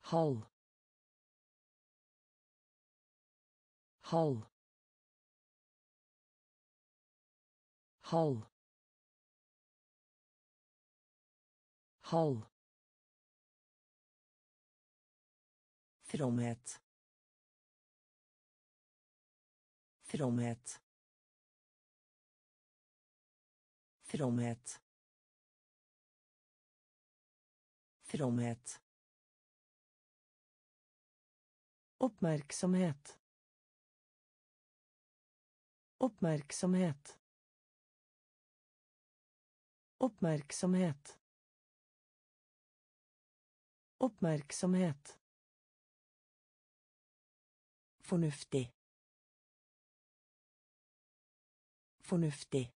halv halv halv halv fromhet fromhet fromhet fromhet oppmerksomhet oppmerksomhet oppmerksomhet oppmerksomhet fornuftig fornuftig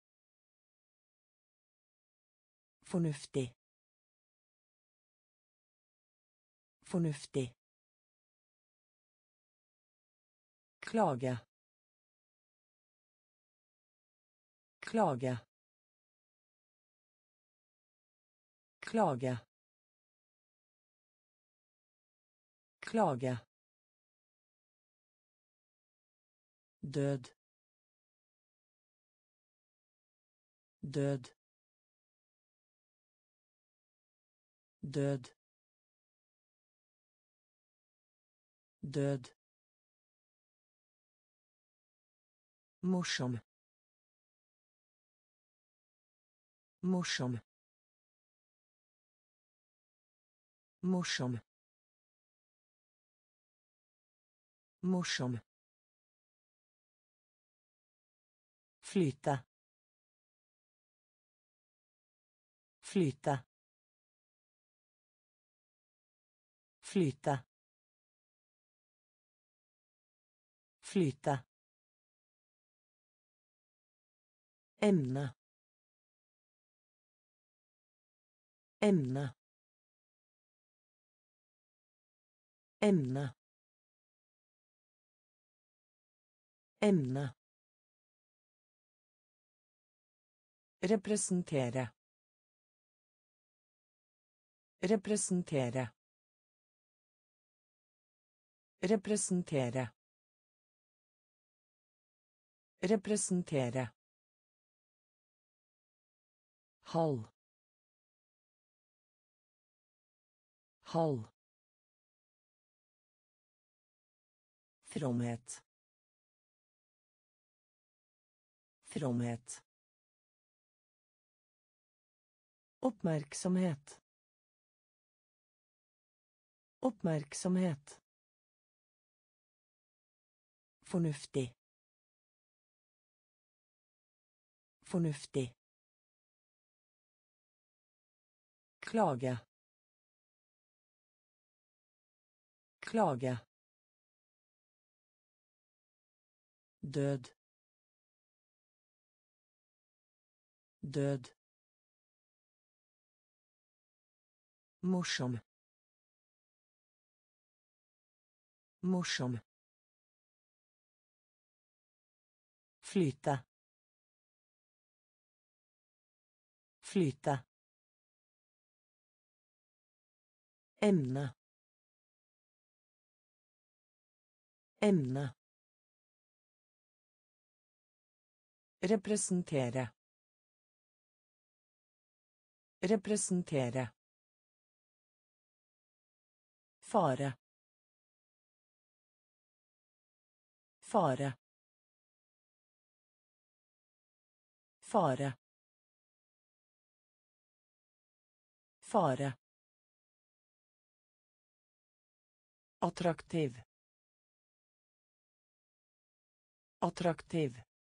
fornuftig fornuftig klage klage klage klage død død død død morsom morsom morsom morsom flyte flyte flyte flyte emne emne emne emne representere representere representere representere halv halv fromhet fromhet oppmerksomhet oppmerksomhet fornuftig fornuftig klage klage død død morsom morsom flyte flyte emne emne representere representere fare fare fare fare attraktiv attraktiv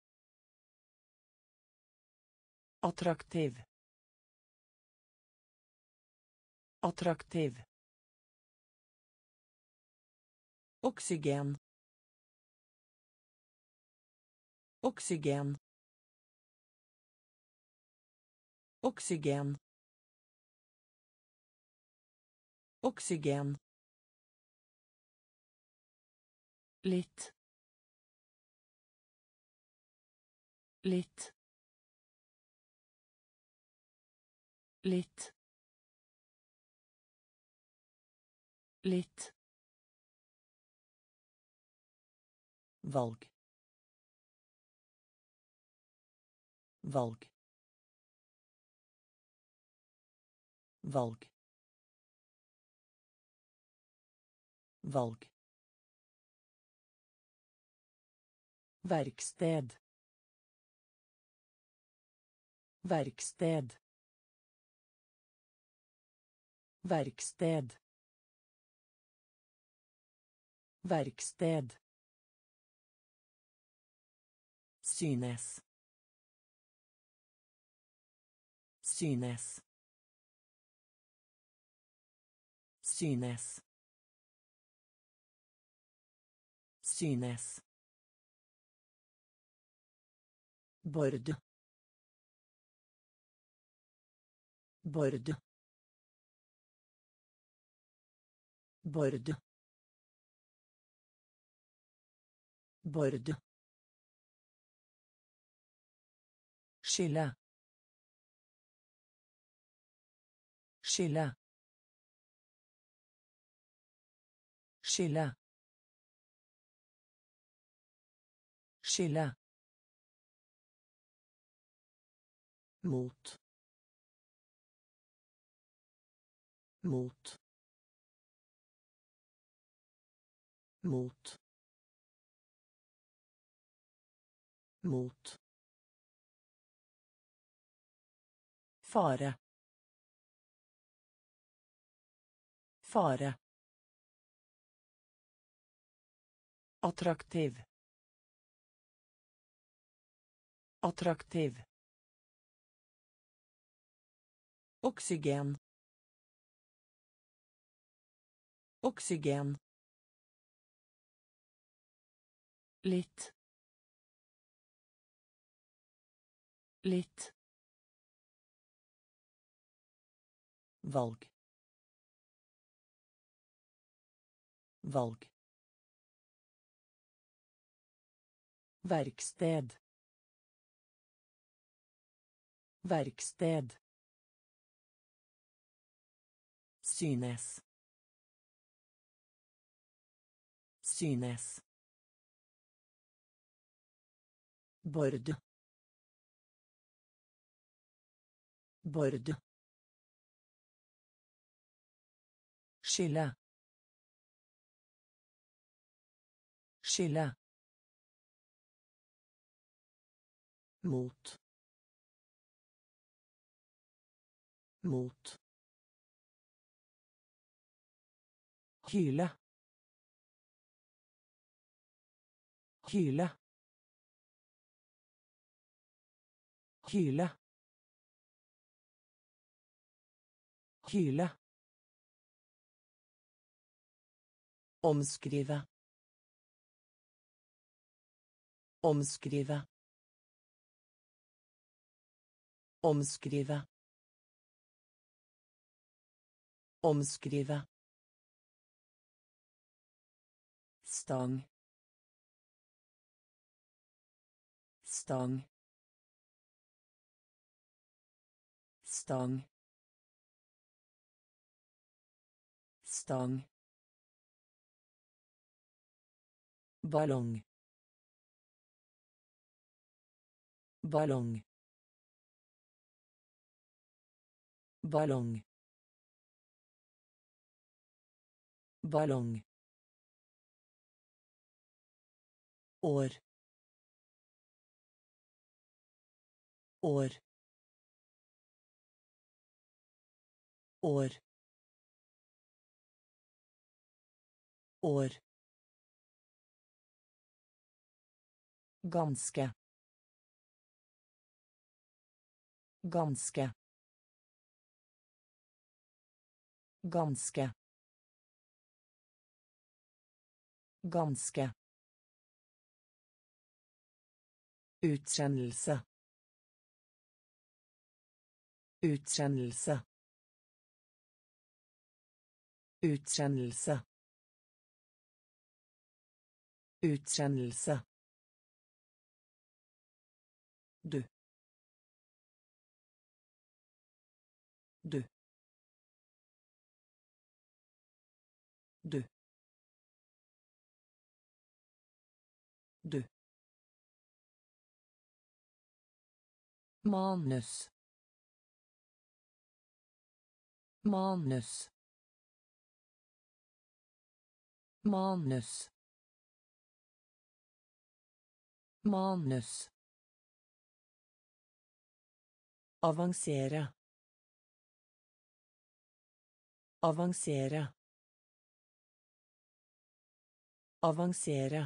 attraktiv attraktiv oksygen oksygen oksygen oksygen litt litt litt litt, valg, valg, valg, valg, verksted, verksted, verksted, verksted, synes, synes, synes, synes, bord, bord, bord, bord, skille, skille, skille, skille, mot, mot, mot, mot, fare, fare, attraktiv, attraktiv, oksygen, oksygen, litt, litt, valg, valg, verksted, verksted, synes, synes, bord, bord, skille, skille, mot, mot, hyle, hyle, hyle, hyle, omskrive, omskrive, omskrive, omskrive, stang, stang, stang, stang, ballong, ballong, ballong, ballong, år, år, år, år, ganske, ganske, ganske, ganske, utsendelse, utsendelse, utsendelse, utsendelse, du, du, Du. Manus. Manus. Manus. Manus. Avansere. Avansere. Avansere.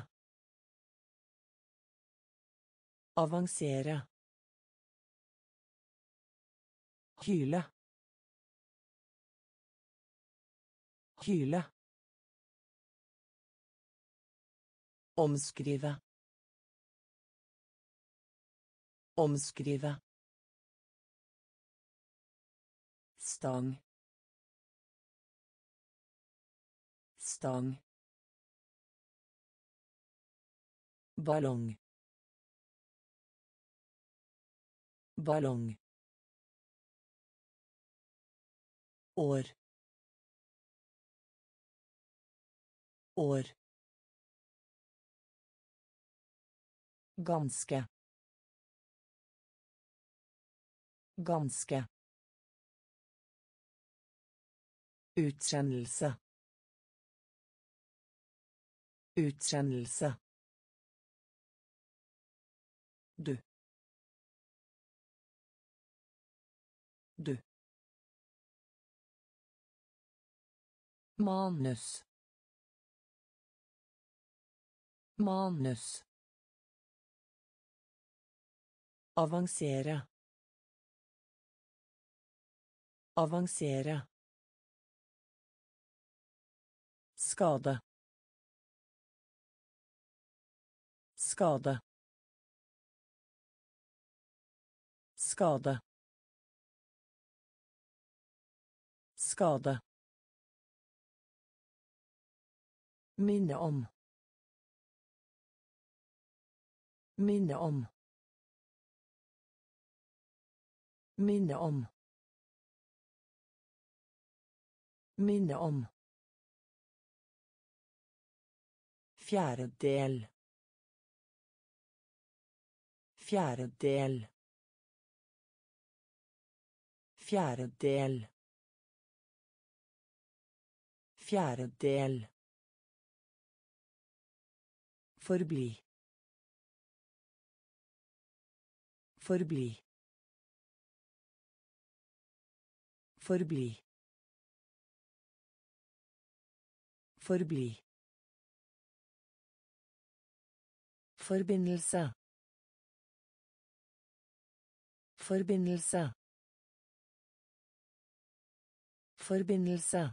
Avansere. Hyle. Hyle. Omskrive. Omskrive. Stang. Stang. Ballong. Ballong. År. År. Ganske. Ganske. Utsendelse. Utsendelse. Du. Du. Manus. Manus. Avansere. Avansere. Skade. Skade. Skade. Skade. Minne om. Minne om. Minne om. Minne om. Fjerdedel. Fjerdedel. Fjerdedel. Fjerdedel. Forbli. Forbli. Forbli. Forbli. Forbindelse. Forbindelse. Forbindelse.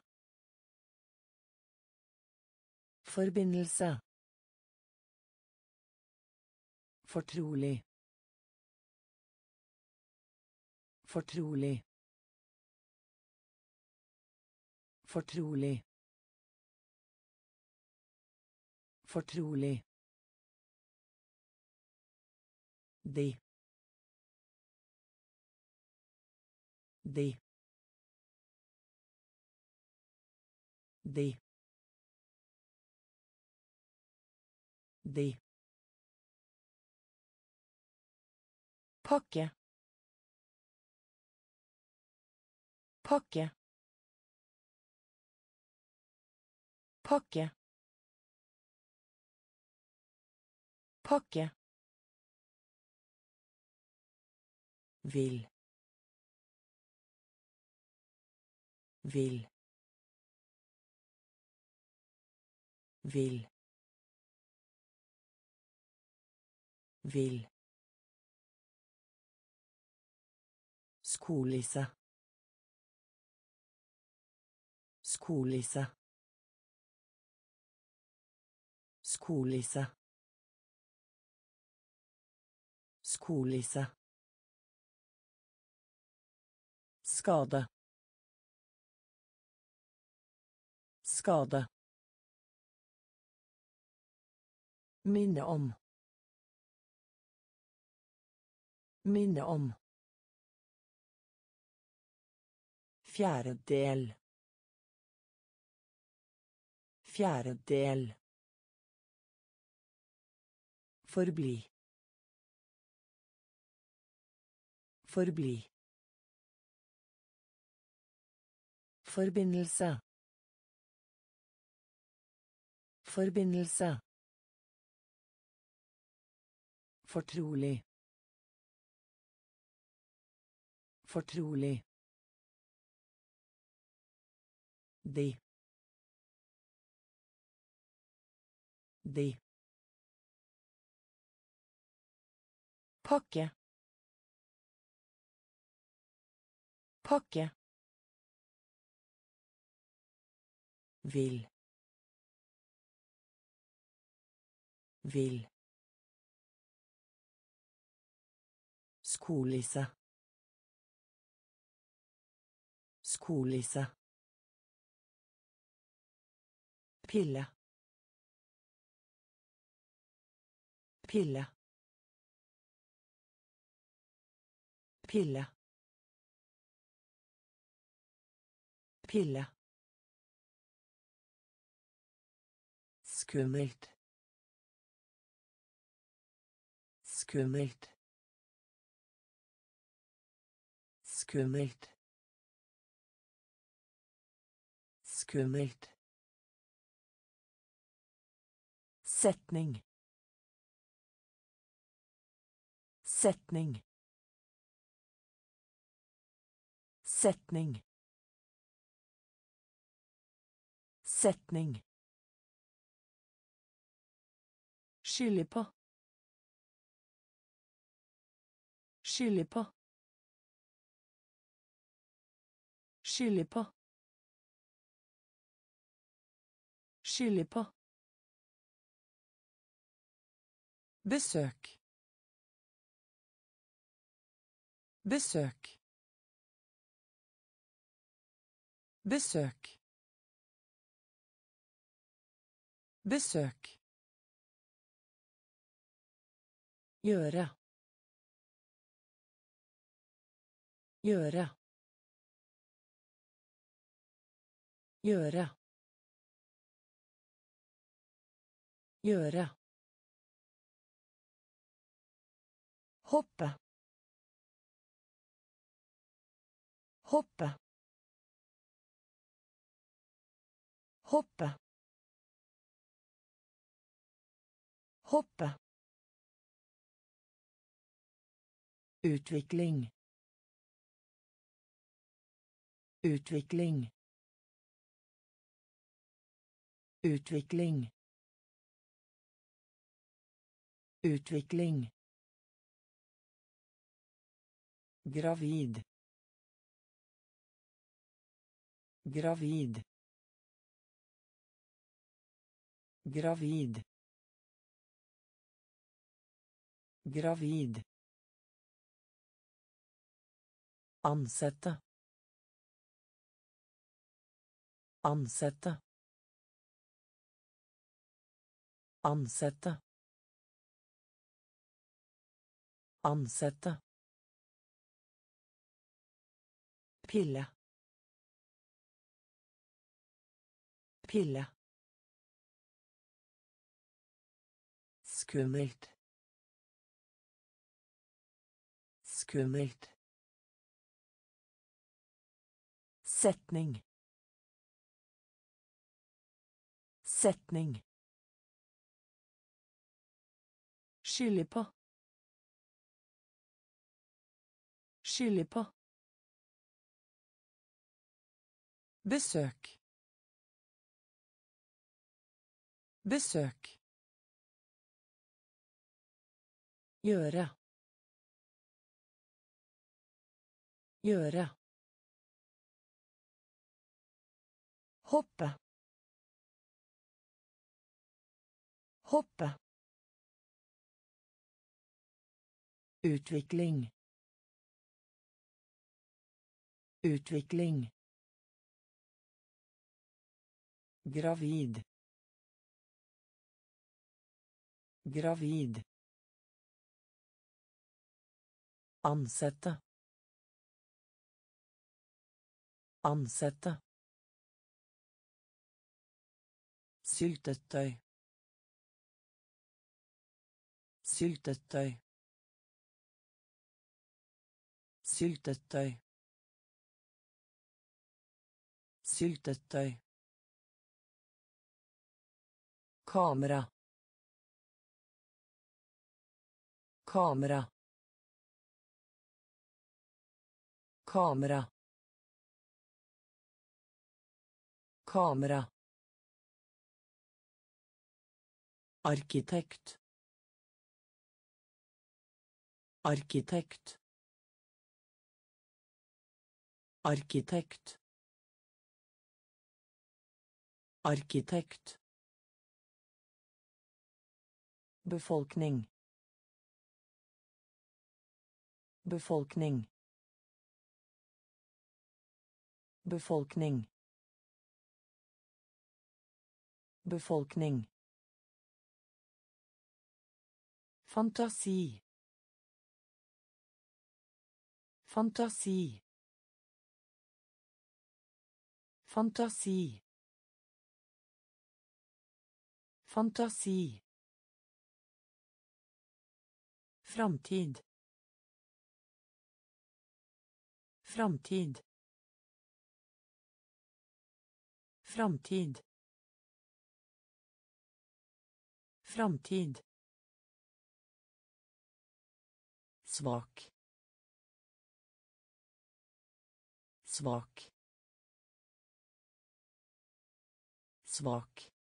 Forbindelse. Fortrolig. Fortrolig. Fortrolig. Fortrolig. De. De. De. De. Pakke. Pakke. Pakke. Pakke. Vil. Vil. Vil. Vil. Skolisse. Skolisse. Skolisse. Skolisse. Skade. Skade. Minne om. Minne om. Fjerdedel. Fjerdedel. Forbli. Forbli. Forbindelse. Forbindelse. Fortrolig. Fortrolig. De. De. Pakke. Pakke. Vil. Vil. Skolisse. Skolisse. Pille. Pille. Pille. Pille. Skummelt. Skummelt. Skummelt. Skummelt. Setning. Setning. Setning. Setning. Skylde på. Skylde på. Skylde på. Skylde på. Besøk. Besøk. Besøk. Besøk. Gjøre. Gjøre. Gjøre. Gjøre. Hoppe. Hoppe. Hoppe. Hoppe. Utvikling. Utvikling. Utvikling. Utvikling. Gravid. Gravid. Gravid. Gravid. Ansette. Ansette. Ansette. Ansette. Pille. Pille. Skummelt. Skummelt. Setning. Setning. Skylde på. Skylde på. Besøk. Besøk. Gjøre. Gjøre. Hoppe. Hoppe. Utvikling. Utvikling. Gravid. Gravid. Ansette. Ansette. Syltetøy. Syltetøy. Syltetøy. Syltetøy. Kamera. Kamera. Kamera. Kamera. Arkitekt. Arkitekt. Arkitekt. Arkitekt. Befolkning. Befolkning. Befolkning. Befolkning. Fantasi. Fantasi. Fantasi. Fantasi. Framtid. Framtid. Framtid. Framtid. Svak. Svak. Svak.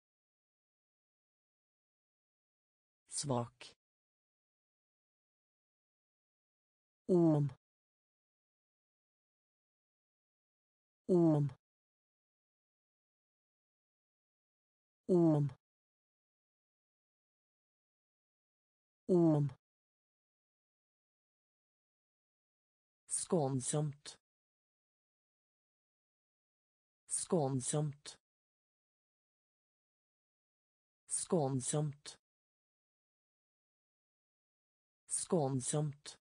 Svak. Om. Om. Om. Om. Skånsomt. Skånsomt. Skånsomt. Skånsomt.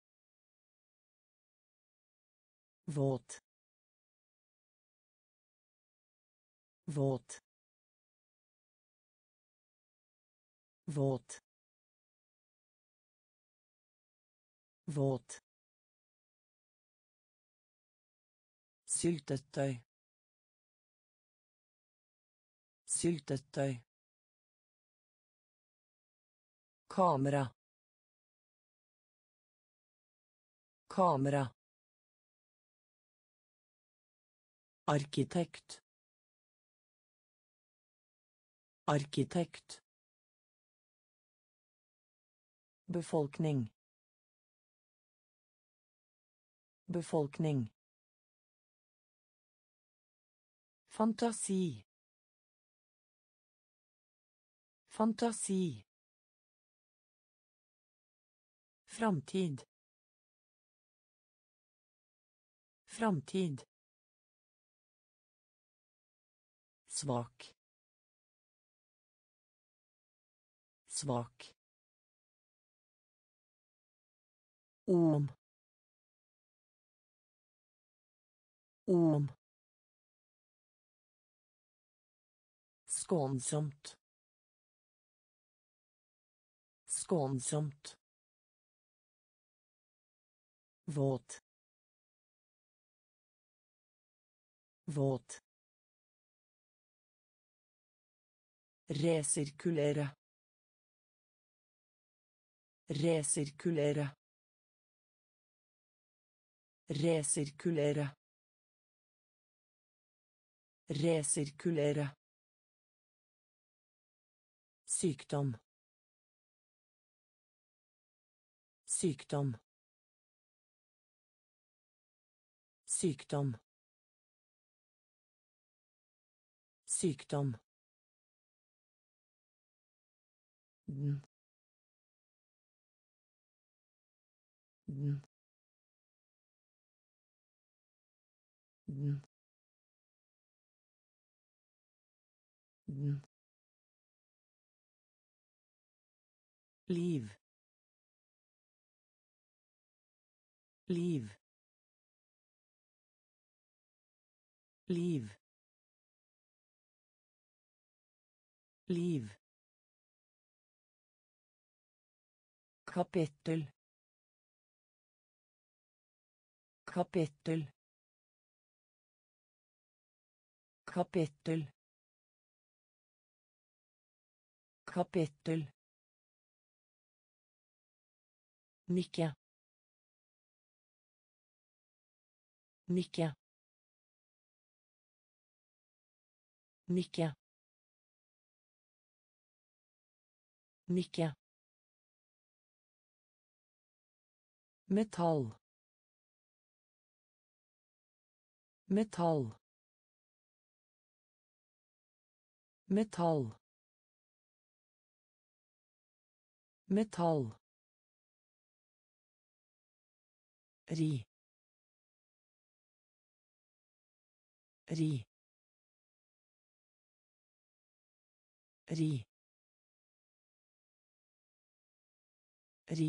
Våt. Våt. Våt. Våt. Syltetøy. Syltetøy. Kamera. Kamera. Arkitekt. Arkitekt. Befolkning. Befolkning. Fantasi. Fantasi. Framtid. Framtid. Svak. Svak. Om. Om. Skånsomt. Skånsomt. Våt. Våt. Resirkulere. Resirkulere. Resirkulere. Resirkulere. Sykdom. Sykdom. Sykdom. Sykdom. Den. Den. Den. Den. Liv. Liv. Liv. Liv. kapittel kapittel kapittel kapittel nikke nikke nikke nikke metall metall metall metall ri ri ri ri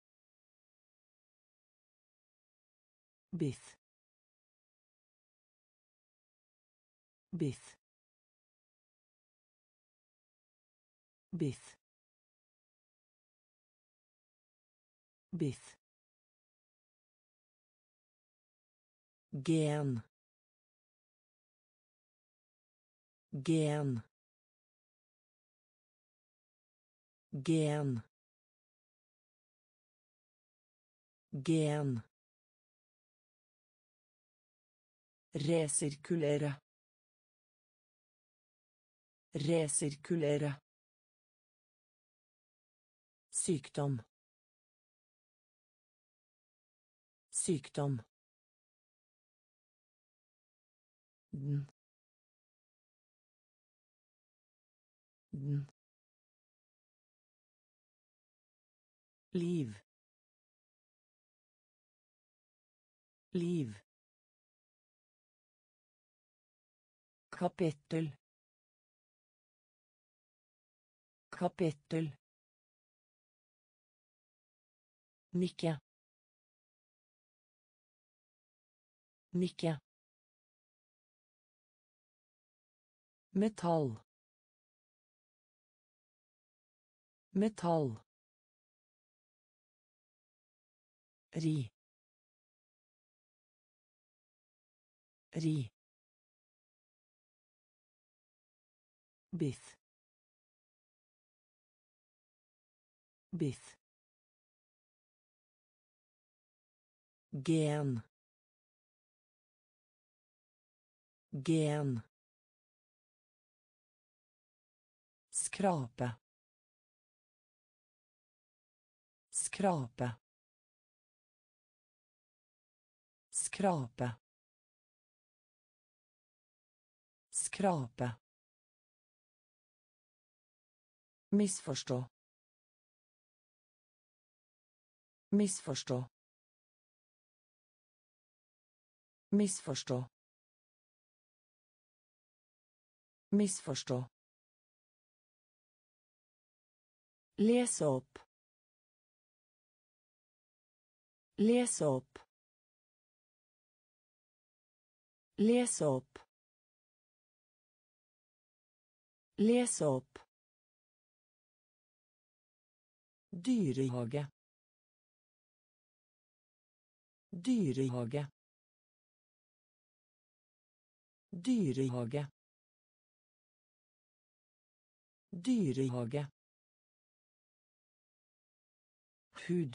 biff biff biff biff gen gen gen gen resirkulere resirkulere sykdom sykdom den den liv liv kapittel kapittel nikke nikke metall metall ri ri biff biff gen gen skrape skrape skrape skrape misforstå misforstå misforstå misforstå lese opp lese opp lese opp lese opp dyrehage dyrehage dyrehage dyrehage hud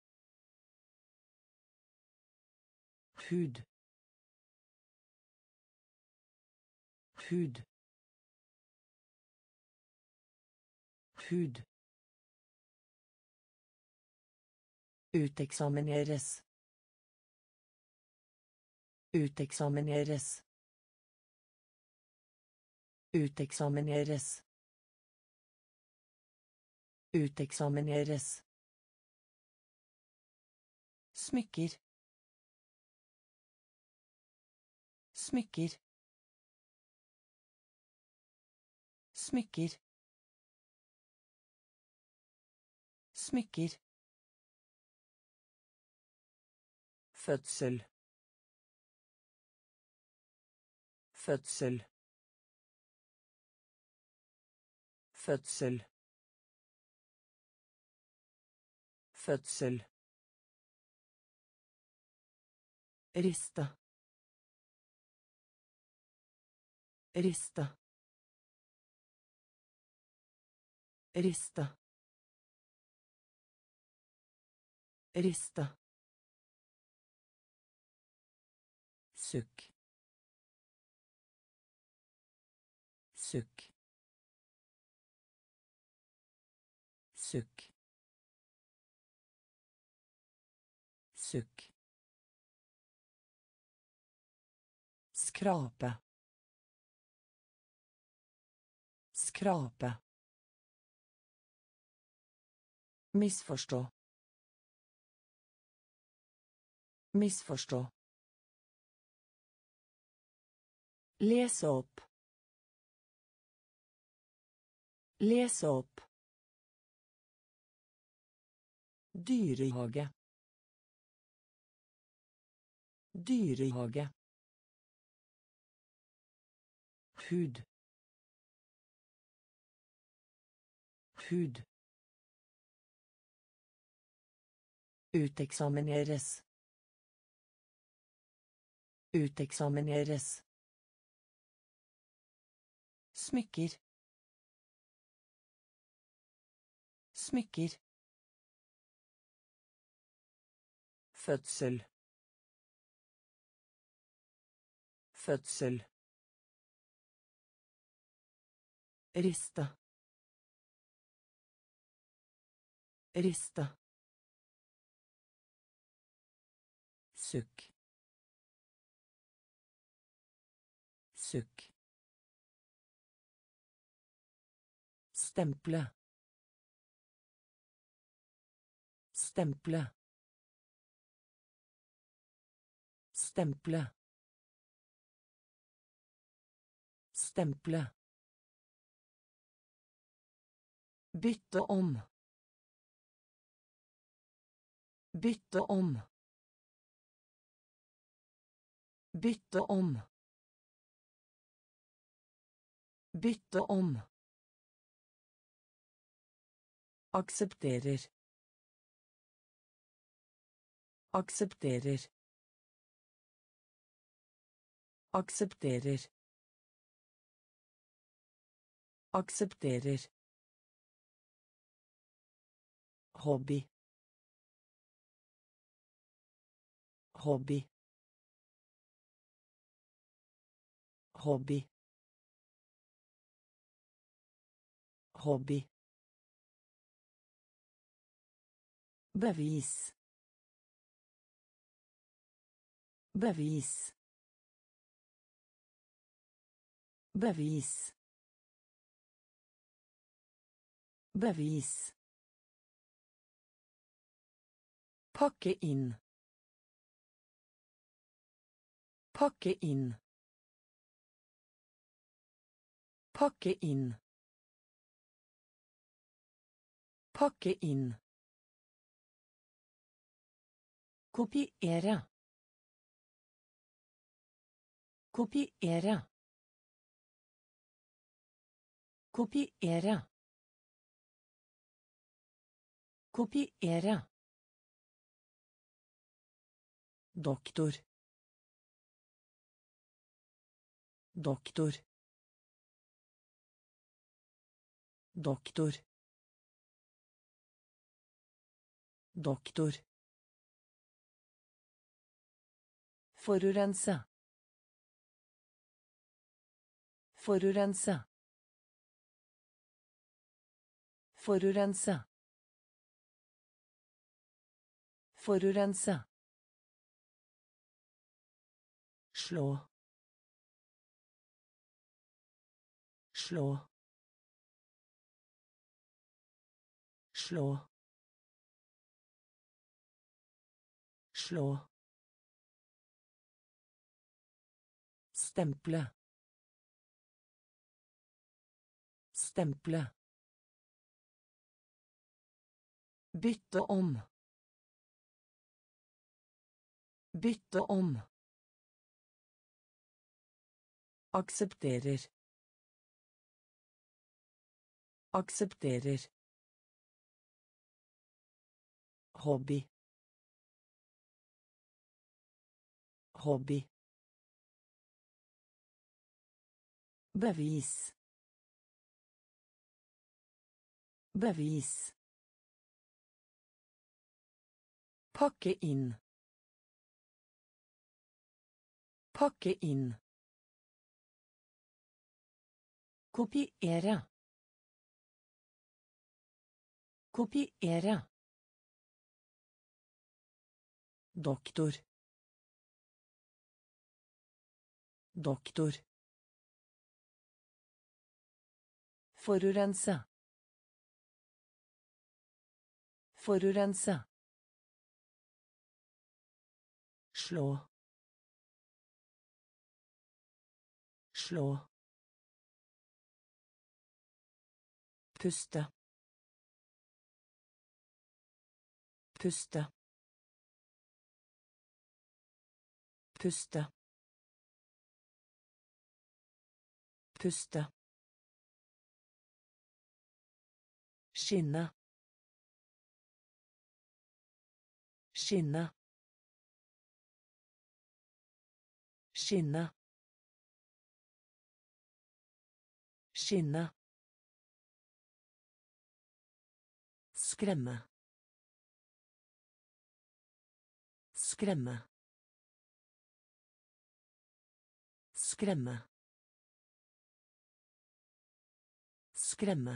hud hud hud uteksamineres uteksamineres uteksamineres uteksamineres smykker smykker smykker smykker fødsel fødsel fødsel Fødsel. Riste. Riste. Riste. Riste. Sukk. Sukk. Sukk. Sukk. Skrape. Skrape. Misforstå. Misforstå. Lese opp. Lese opp. Dyrehage. Dyrehage. Hud. Hud. Uteksamineres. Uteksamineres. Smykker. Smykker. Fødsel. Fødsel. Riste. Riste. Sukk. Sukk. Stemple. Stemple. Stemple. Stemple. Bytte om. Bytte om. Bytte om. Bytte om. Aksepterer. Aksepterer. Aksepterer. Aksepterer. Hobby. Hobby. Hobby. Hobby. Bevis. Bevis. Bevis. Bevis. Pakke inn. Pakke inn. Pakke inn. Pakke inn. Kopiere. Kopiere. Kopiere. Kopiere. Doktor. Doktor. Doktor. Doktor. Forurense. Forurense. Forurense. Forurense. Slå. Slå. Slå. Slå. Stemple. Stemple. Bytte om. Bytte om. Aksepterer. Aksepterer. hobby, hobby, bevis, bevis, pakke inn, pakke inn, kopiere, kopiere, doktor, doktor, forurense, forurense, slå, slå, puste, puste, puste, puste, skinne, skinne, skinne, skinne, skremme, skremme, skremme, skremme,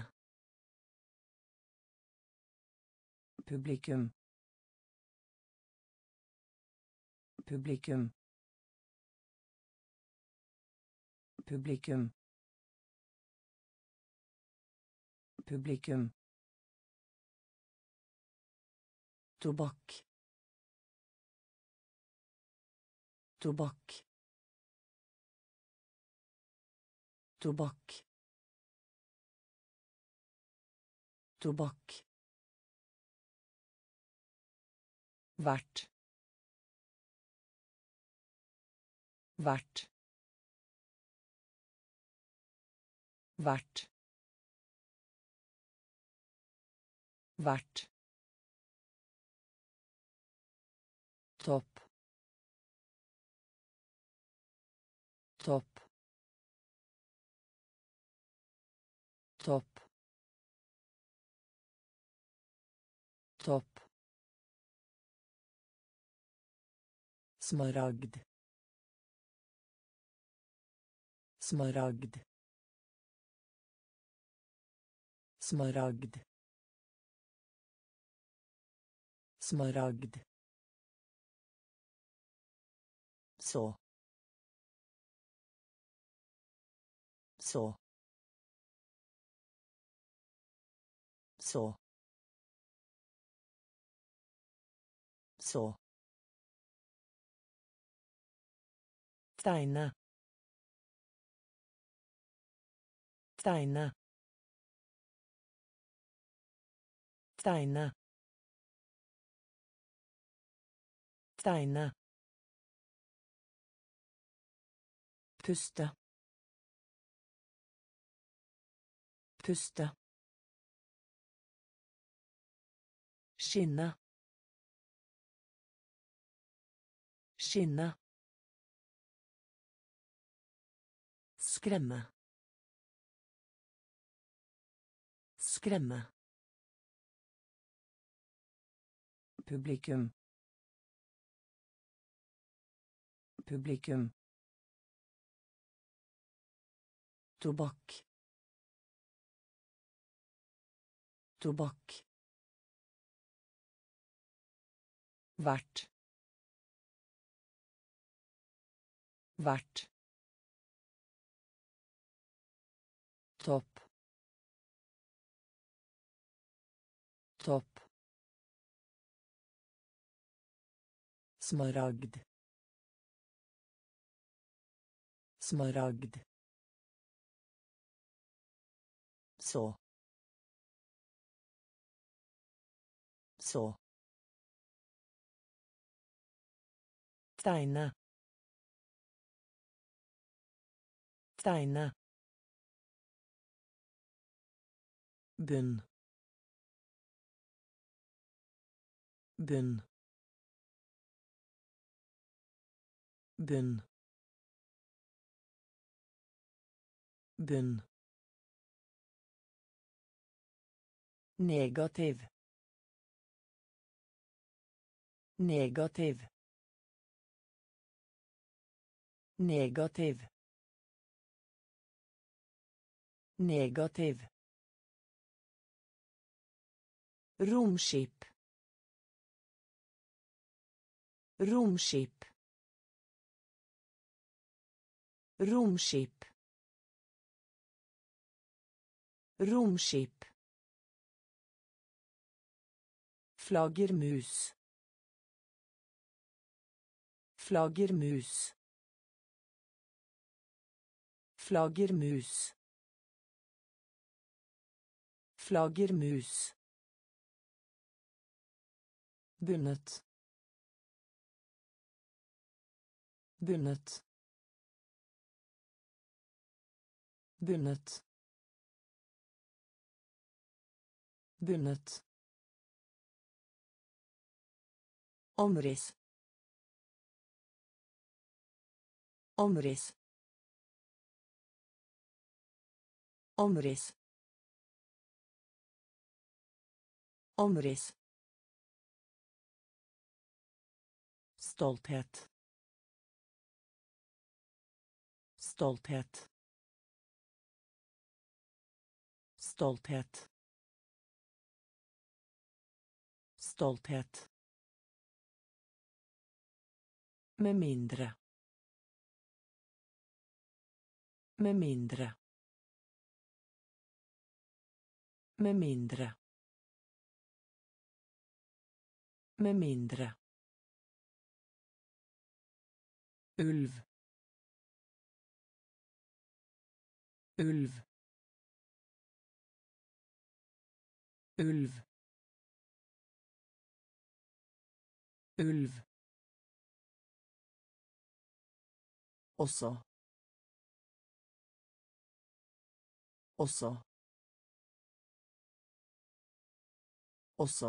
publikum, publikum, publikum, publikum, tobakk, tobakk, tobakk, tobakk, vært, vært, vært, vært, topp, topp, topp, topp, smaragd, smaragd, smaragd, smaragd, så, så, så, så, tegne, tegne, tegne, tegne, puste, puste, skinne, skinne, skremme, skremme, publikum, publikum, tobakk, tobakk, vært, vært, topp, topp, smaragd, smaragd, så, så, tegne, tegne, bunn, bunn, bunn, bunn, negativ, negativ, negativ, negativ, romskip, romskip, romskip, romskip, flaggermus, flaggermus, flaggermus, flaggermus, bundet, bundet, bundet, bundet, omriss, omriss, omriss, omriss, stolthet, stolthet, stolthet, stolthet, med mindre, med mindre, med mindre, med mindre, ulv, ulv, ulv, ulv, også, også, også,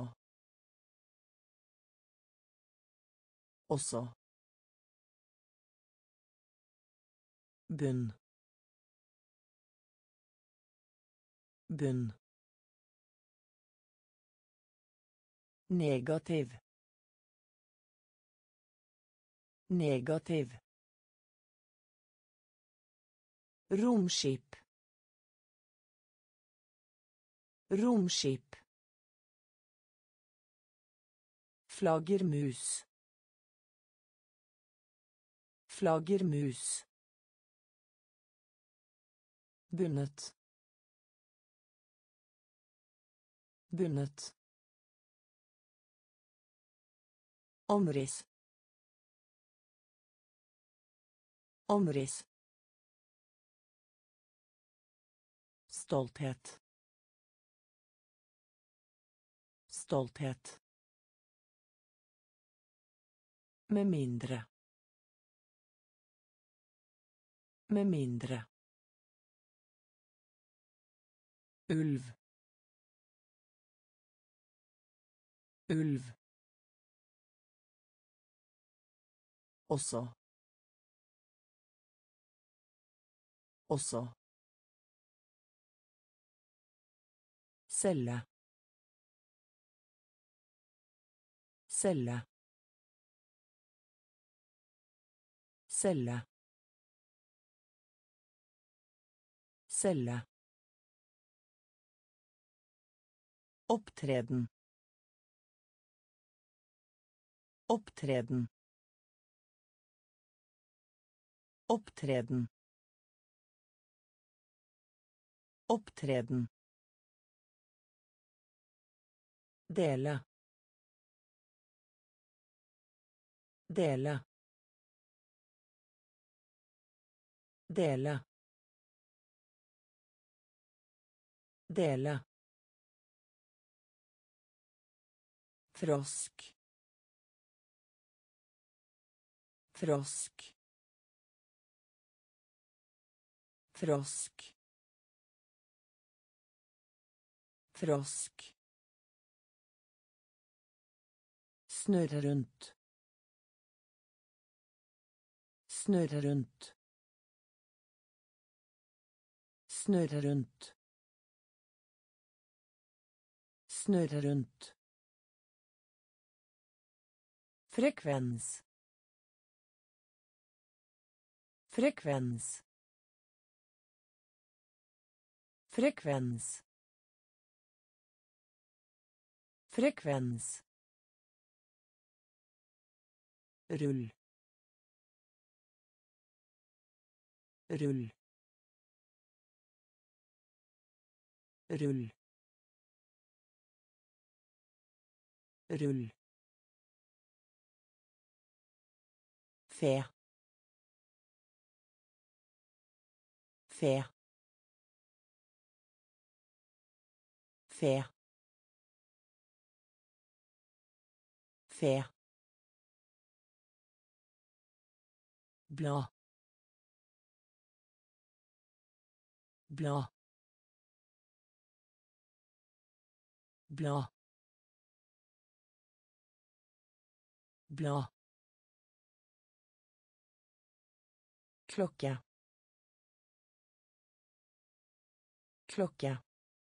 også, bunn, bunn, negativ, negativ, romskip, romskip, flaggermus, flaggermus, bundet, bundet, omriss, omriss, stolthet, stolthet, med mindre, med mindre, ulv, ulv, også, også, celle, celle, celle, celle, opptreden, opptreden, opptreden, opptreden, dele, dele, dele, dele, frosk, frosk, frosk, frosk, Snurre rundt. Snurre rundt. Snurre rundt. Snurre rundt. Frekvens. Frekvens. Frekvens. Frekvens. Rull. Rull. Rull. Rull. Fe. Fe. Fe. Fe. Bla. Bla. Bla. Bla. Klokke. Klokke.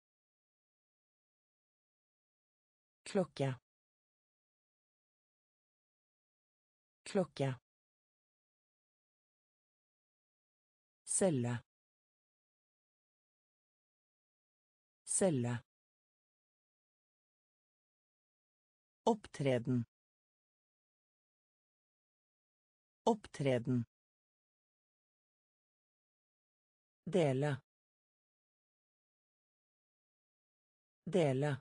Klokke. Klokke. Celle. Celle. Opptreden. Opptreden. Dele. Dele.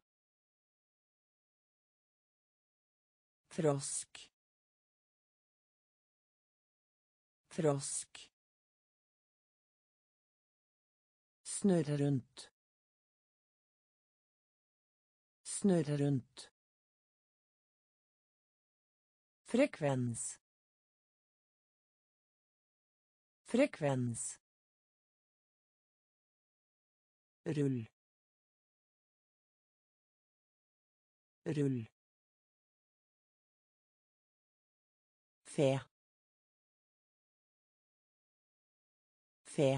Frosk. Frosk. Snurre rundt. Snurre rundt. Frekvens. Frekvens. Rull. Rull. Fe. Fe.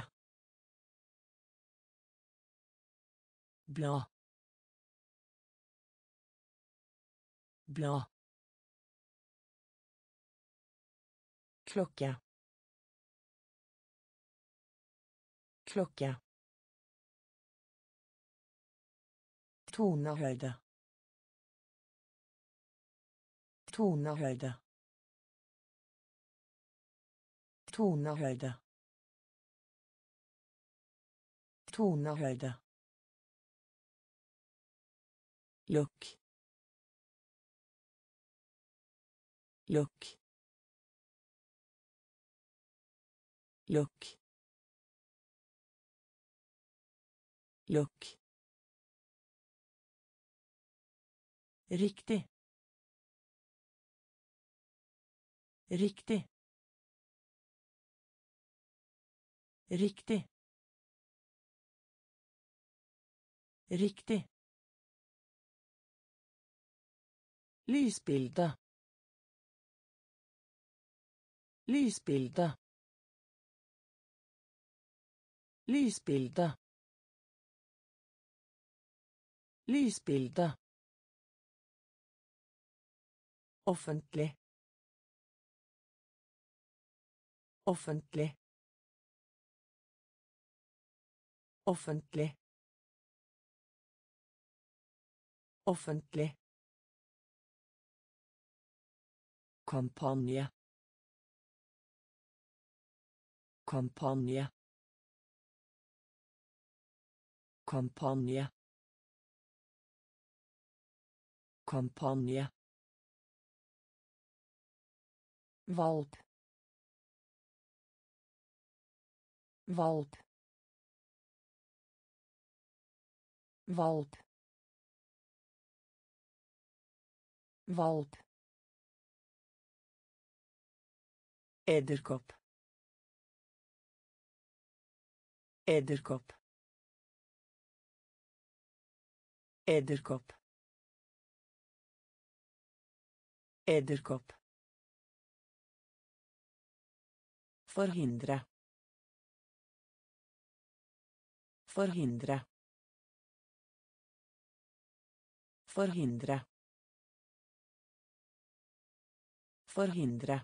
Bla. Bla. Klokke. Klokke. Tonehøyde. Tonehøyde. Tonehøyde. Tonehøyde. Lukk. Lukk. Lukk. Lukk. Riktig. Riktig. Riktig. Riktig. Lysbilde. Lysbilde. Lysbilde. Lysbilde. Offentlig. Offentlig. Offentlig. Offentlig. Kampanje. Kampanje. Kampanje. Kampanje. Valp. Valp. Valp. Valp. Edderkopp. Edderkopp. Edderkopp. Edderkopp. Forhindre. Forhindre. Forhindre. Forhindre.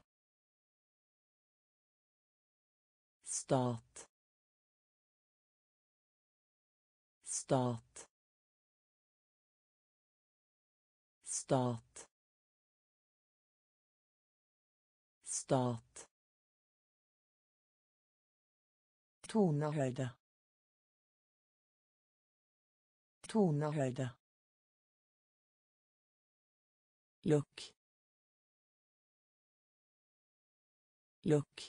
Stat. Stat. Stat. Stat. Tonehøyde. Tonehøyde. Lukk. Lukk.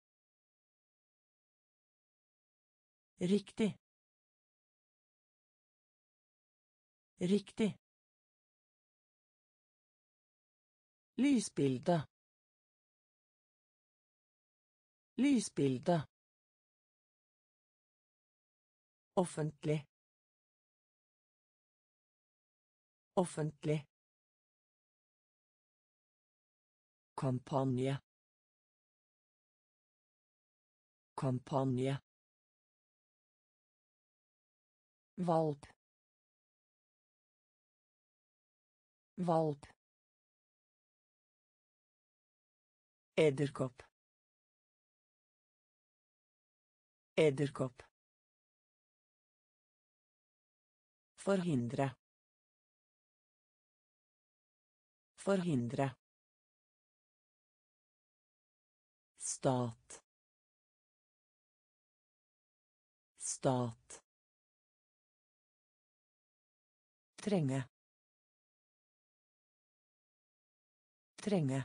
Riktig. Riktig. Lysbilde. Lysbilde. Offentlig. Offentlig. Kampanje. Kampanje. Valp. Valp. Edderkopp. Edderkopp. Forhindre. Forhindre. Stat. Stat. Trenge. Trenge.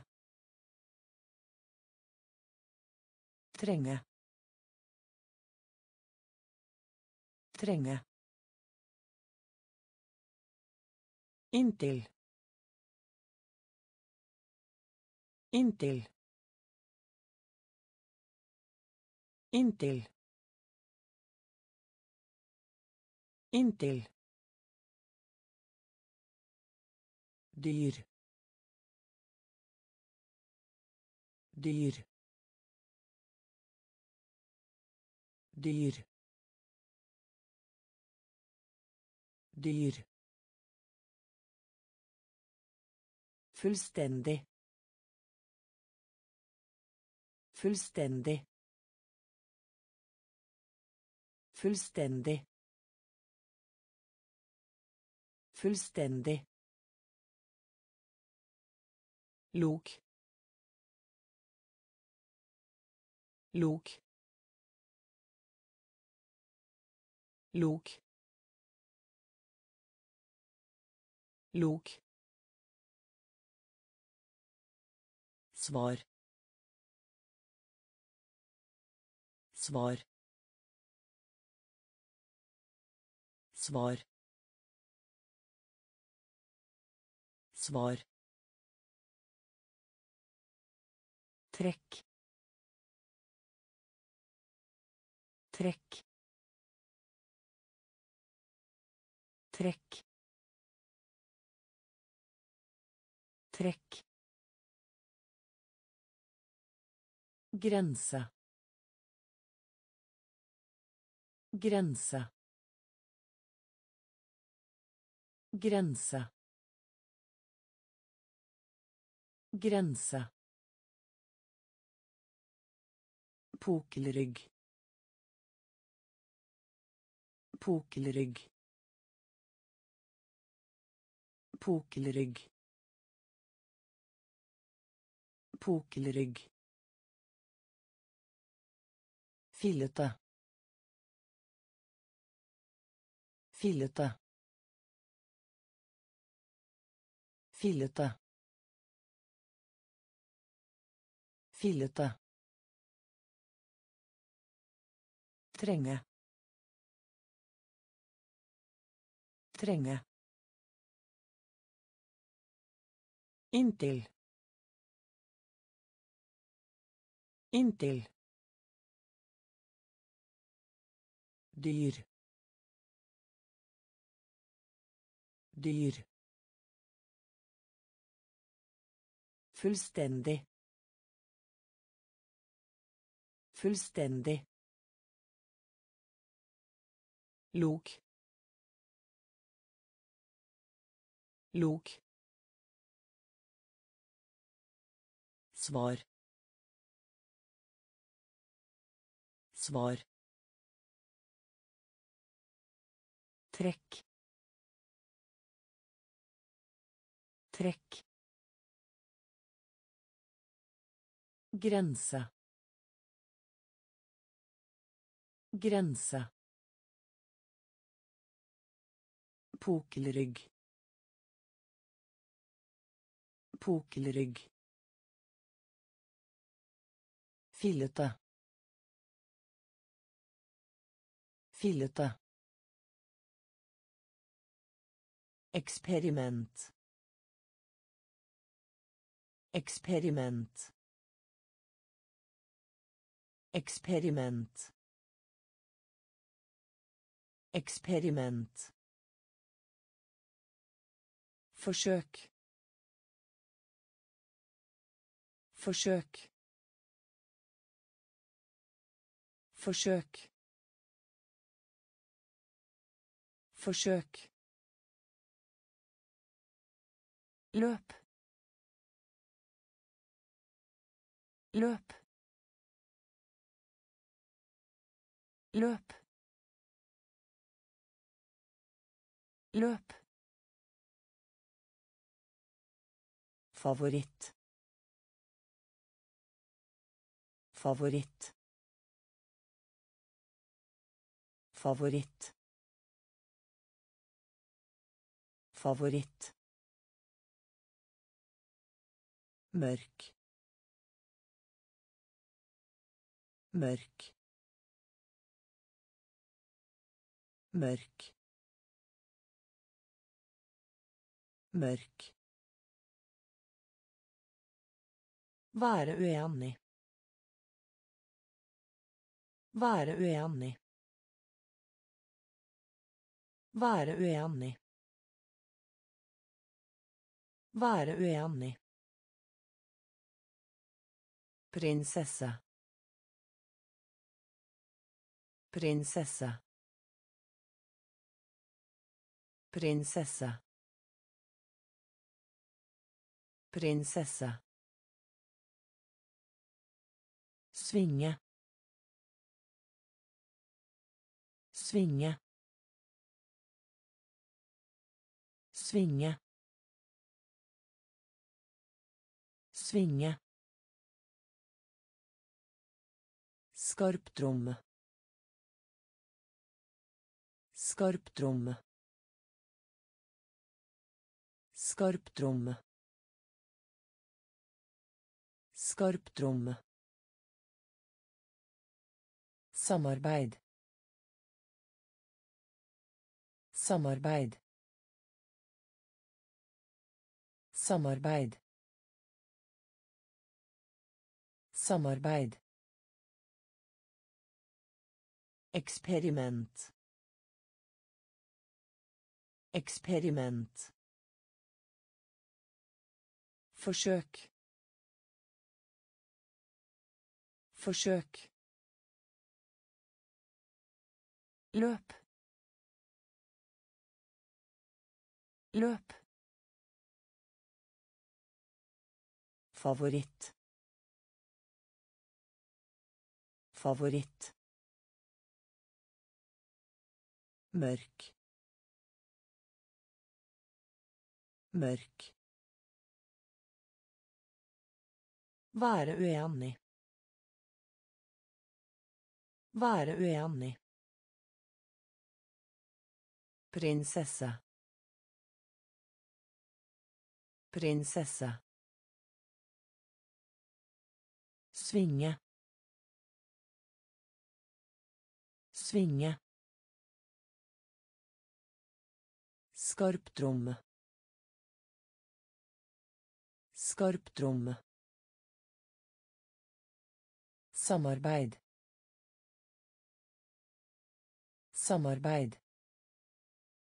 Trenge. Trenge. Inntil. Inntil. Inntil. Inntil. Dyr. Dyr. Dyr. Dyr. Fullstendig. Fullstendig. Fullstendig. Fullstendig. Lok. Lok. Lok. Lok. Svar. Svar. Svar. Svar. Trekk. Trekk. Trekk. Trekk. Grense. Grense. Grense. Grense. Pukkelrygg. Pukkelrygg. Pukkelrygg. Pukkelrygg. Fillete. Fillete. Fillete. Fillete. Trenge. Trenge. Inntil. Inntil. Dyr. Dyr. Fullstendig. Fullstendig. Lok. Lok. Svar. Svar. Trekk. Trekk. Grense. Grense. Pukkelrygg. Pukkelrygg. Fillete. Fillete. Eksperiment. Eksperiment. Eksperiment. Eksperiment. Forsøk. Forsøk. Forsøk. Forsøk. Løp. Løp. Løp. Løp. Favoritt. Favoritt. Favoritt. Favoritt. Mørk. Mørk. Mørk. Mørk. Være uenig. Være uenig. Være uenig. Være uenig. Prinsesse. Prinsesse. Prinsesse. Prinsesse. Svinge. Svinge. Svinge. Svinge. Skarptromme. Skarptromme. Skarptromme. Skarptromme. Samarbeid. Samarbeid. Samarbeid. Samarbeid. Eksperiment. Eksperiment. Forsøk. Forsøk. Løp. Løp. Favoritt. Favoritt. Mørk. Mørk. Være uenig. Være uenig. Prinsesse. Prinsesse. Svinge. Svinge. Skarptromme. Skarptromme. Samarbeid. Samarbeid.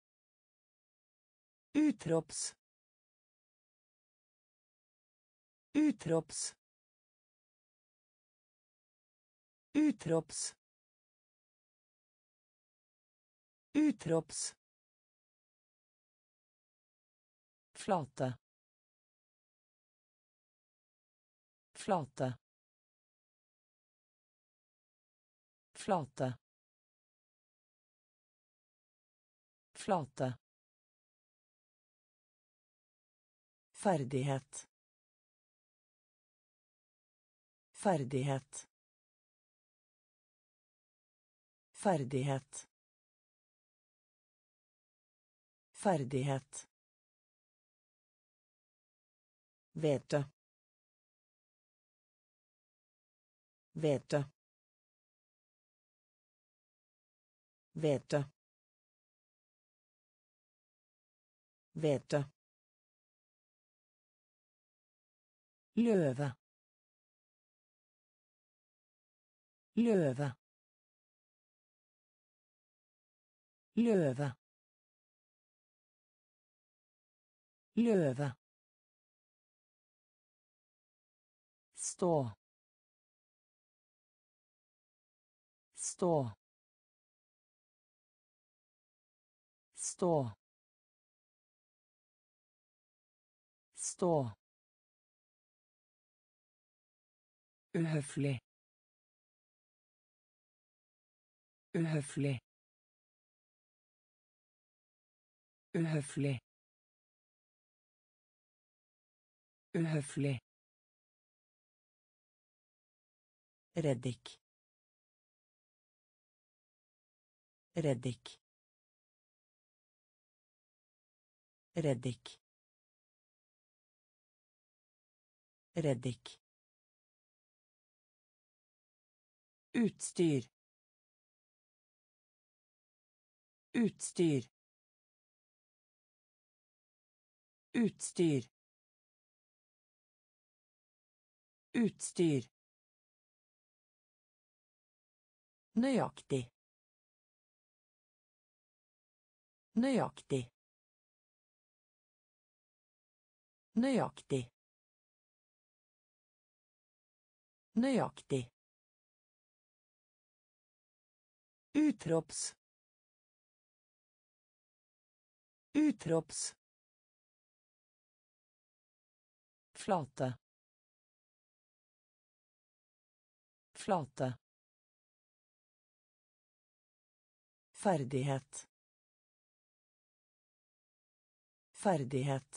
Utrops. Utrops. Utrops. Utrops. Flate. Flate. Flate. Flate. Ferdighet. Ferdighet. Ferdighet. Ferdighet. Vete. Vete. Vete. Vete. Løve. Løve. Løve. Løve. Stå. Stå. Stå. Stå. Uhøflig. Uhøflig. Uhøflig. Uhøflig. Reddik. Reddik. Reddik. Reddik. Utstyr. Utstyr. Utstyr. Utstyr. Nøyaktig. Nøyaktig. Nøyaktig. Nøyaktig. Utrops. Utrops. Flate. Flate. Ferdighet. Ferdighet.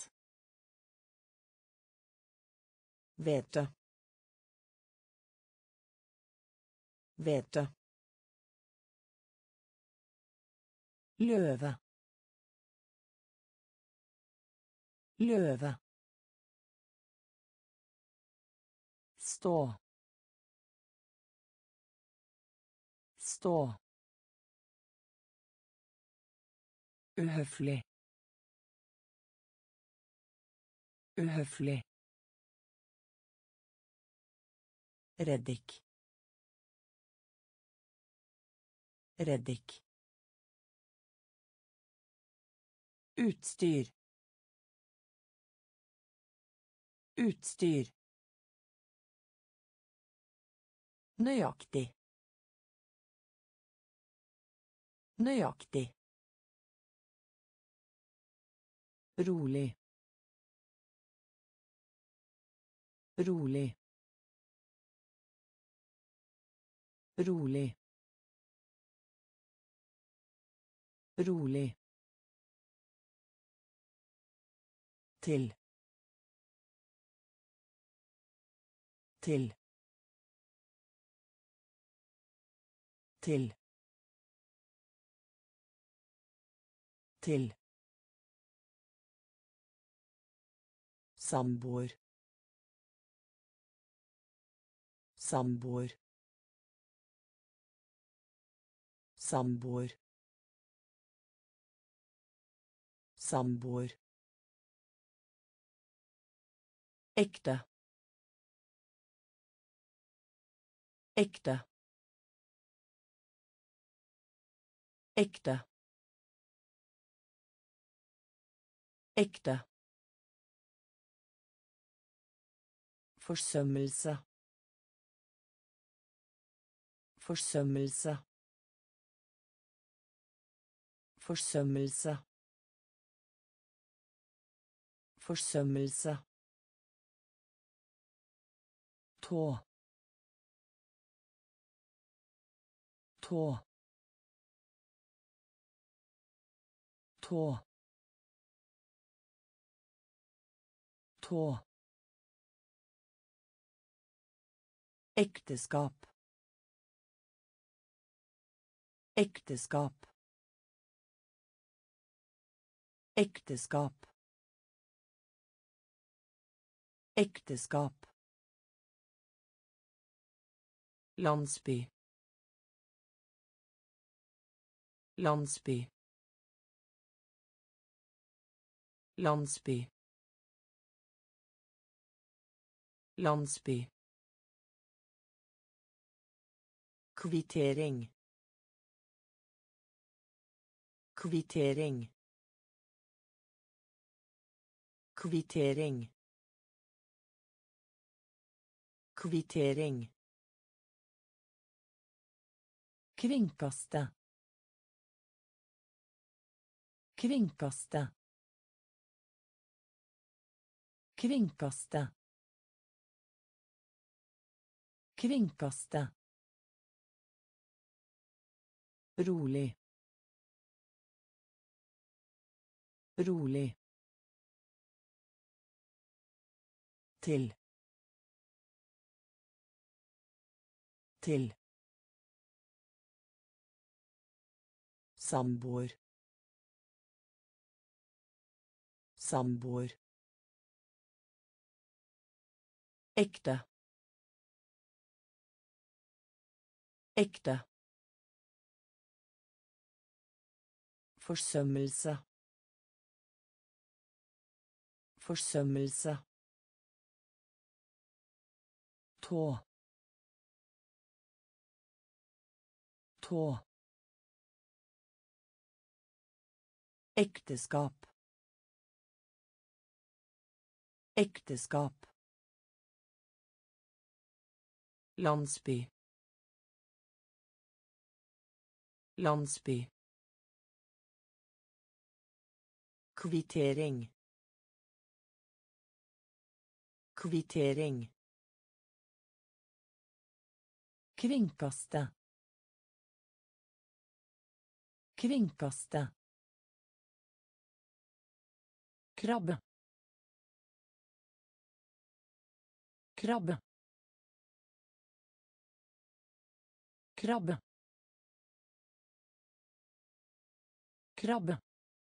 Vete. Vete. Løve. Løve. Stå. Stå. Uhøflig. Uhøflig. Reddik. Reddik. Utstyr. Utstyr. Nøyaktig. Nøyaktig. Rolig. Rolig. Rolig. Rolig. Til. Til. Til. Til. Samboer. Samboer. Samboer. Samboer. Ekte. Ekte. Ekte. Ekte. forsømmelse, forsømmelse, forsømmelse, forsømmelse, tå, tå, tå, tå, ekteskap, ekteskap, ekteskap, ekteskap, landsby, landsby, landsby, landsby, kvittering, kvittering, kvittering, kvittering, kringkaste, kringkaste, kringkaste, kringkaste, rolig, rolig, til, til, samboer, samboer, ekte, ekte, forsømmelse, forsømmelse, tå, tå, ekteskap, ekteskap, landsby, landsby, kvittering, kvittering, kringkaste, kringkaste, krabbe, krabbe, krabbe, krabbe,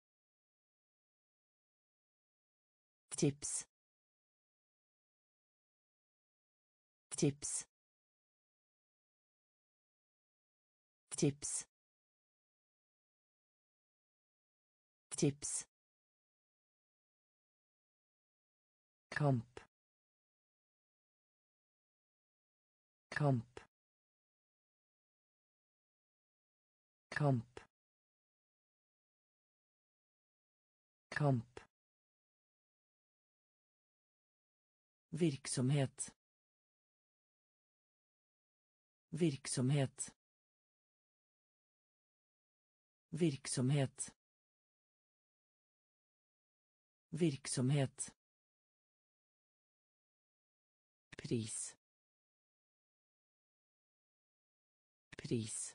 tips, tips, tips, tips, kamp, kamp, kamp, kamp, virksomhet, virksomhet, virksomhet, virksomhet, pris, pris,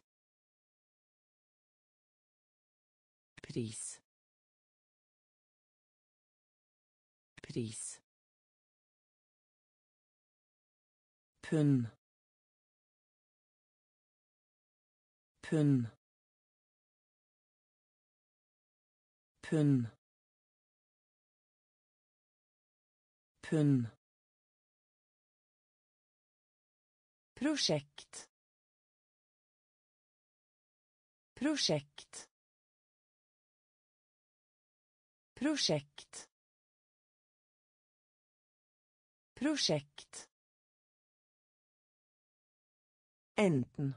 pris, pris, pund, pund, pund, pund, prosjekt, prosjekt, prosjekt, prosjekt, enten,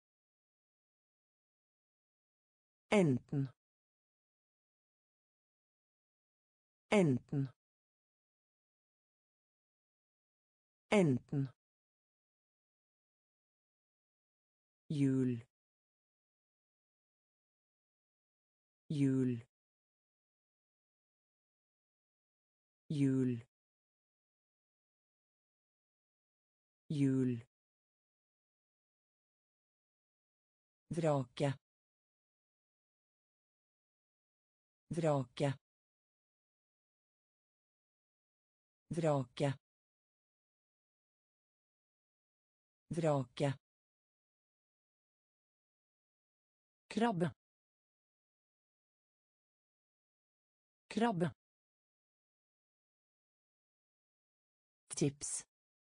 enten, enten, Enten. Jul. Jul. Jul. Jul. Vrake. Vrake. Vrake. Vrake. Krabbe. Krabbe. Tips.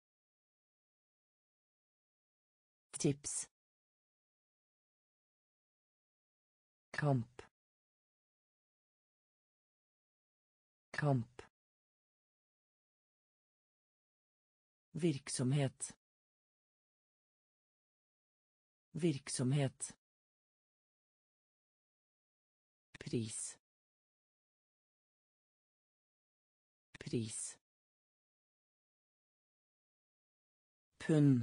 Tips. Kamp. Kamp. Virksomhet. Virksomhet. Pris. Pris. Pund.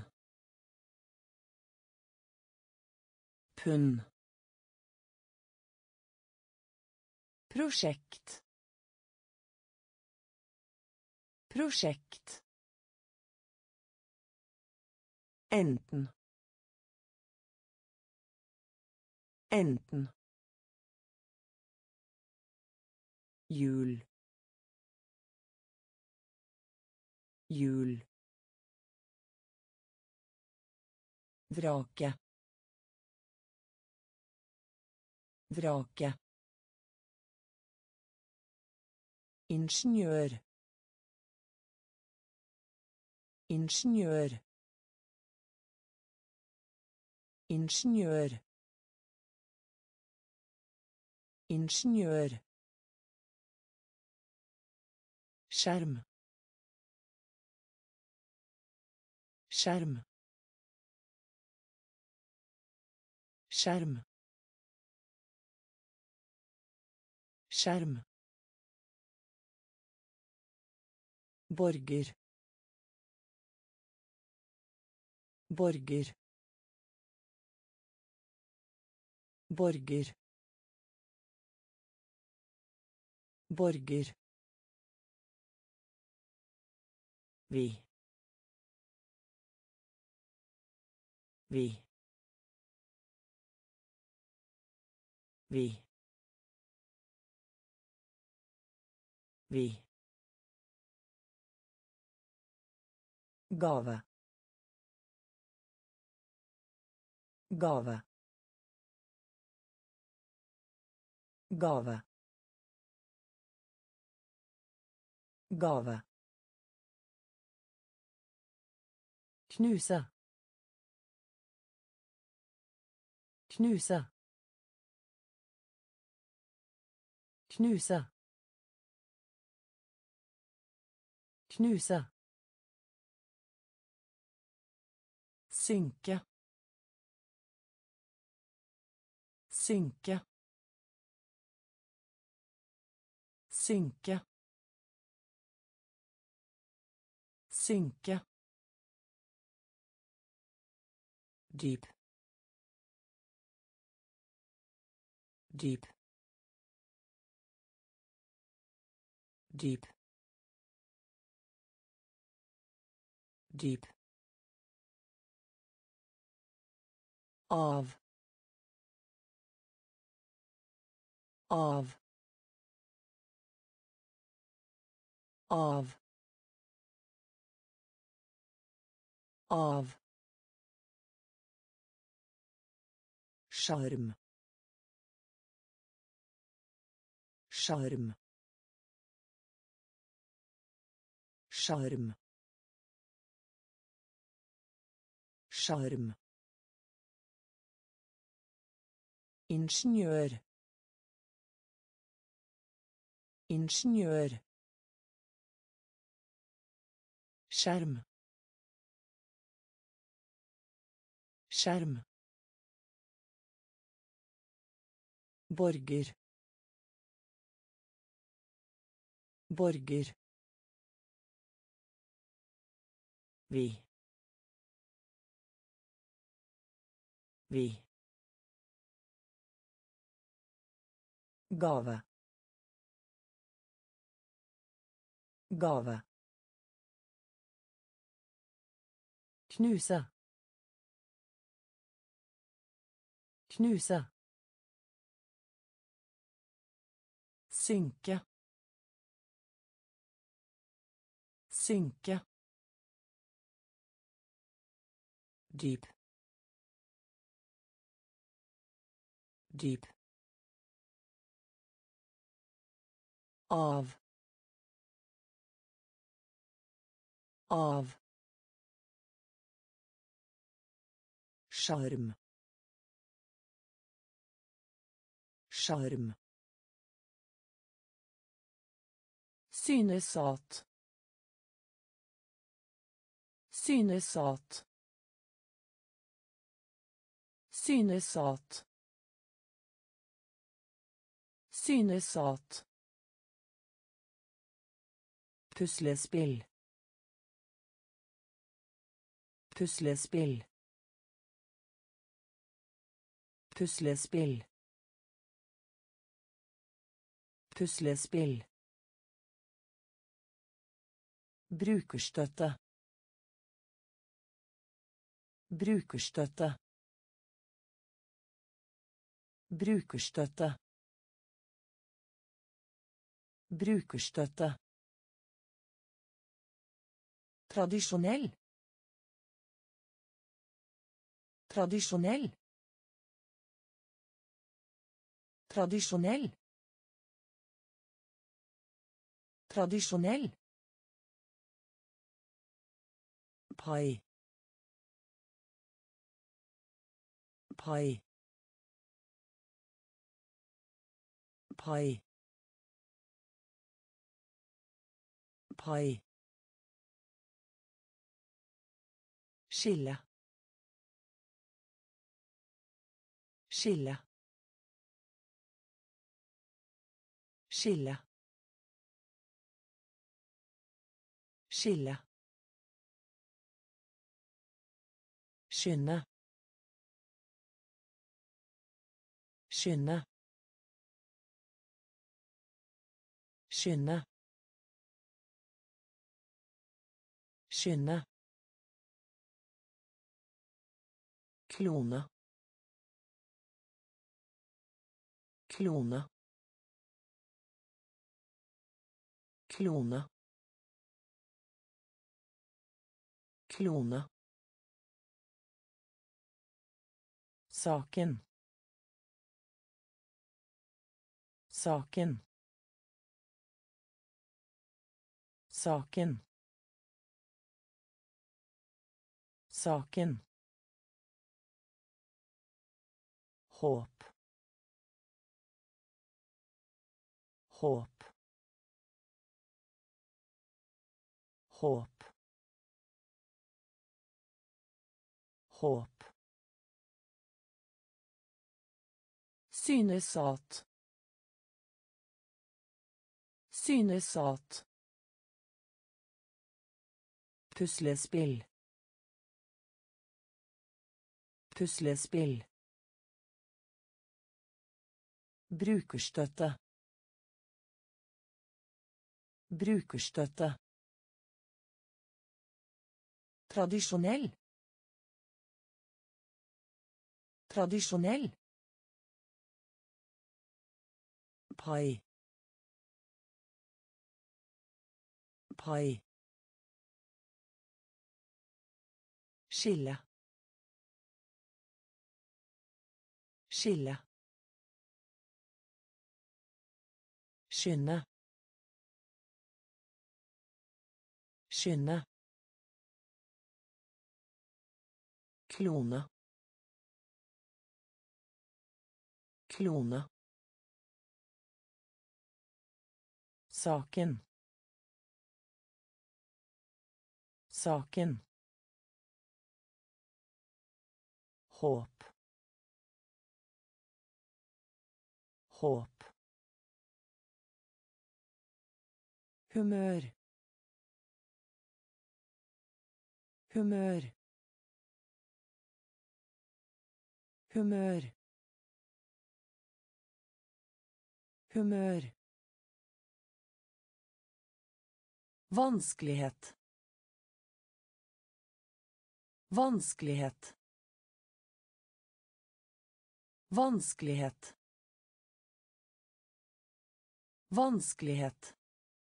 Pund. Projekt. Projekt. Enten. Enten. Jul. Jul. Vrake. Vrake. Ingeniør. Ingeniør. Ingeniør. Ingeniør. Skjerm. Skjerm. Skjerm. Skjerm. Borger. Borger. Borger. Borger. Vi. Vi. Vi. Vi. Gave. Gave. Gave. Gave. Knuse. Knuse. Knuse. Knuse. Synke. Synke. Synke. Synke. Dyp. Dyp. Dyp. Dyp. Av. Av. Av. Av. Sjarm. Sjarm. Sjarm. Sjarm. Ingeniør. Ingeniør. Skjerm. Skjerm. Borger. Borger. Vi. Vi. Gave. Gave. Knuse. Knuse. Synke. Synke. Dyp. Dyp. Av. Av. Sjarm. Sjarm. Synes at. Synes at. Synes at. Synes at. Puslespill. Puslespill. Puslespill. Puslespill. Brukerstøtte. Brukerstøtte. Brukerstøtte. Brukerstøtte. Tradisjonell. Tradisjonell. Tradisjonell. Tradisjonell. Pai. Pai. Pai. Pai. Skille. Skille. Skille. Skille. Skynde. Skynde. Skynde. Skynde. Klone. Klone. Klone. Klone. Saken. Saken. Saken. Saken. Håp. Håp. Håp. Håp. Synes at. Synes at. Puslespill. Puslespill. Brukerstøtte. Brukerstøtte. Tradisjonell. Tradisjonell. Pai. Pai. Skille. Skille. Skynde. Skynde. Klone. Klone. Saken. Saken. Håp. Håp. Humør. humør, humør, humør, vanskelighet, vanskelighet, vanskelighet, vanskelighet,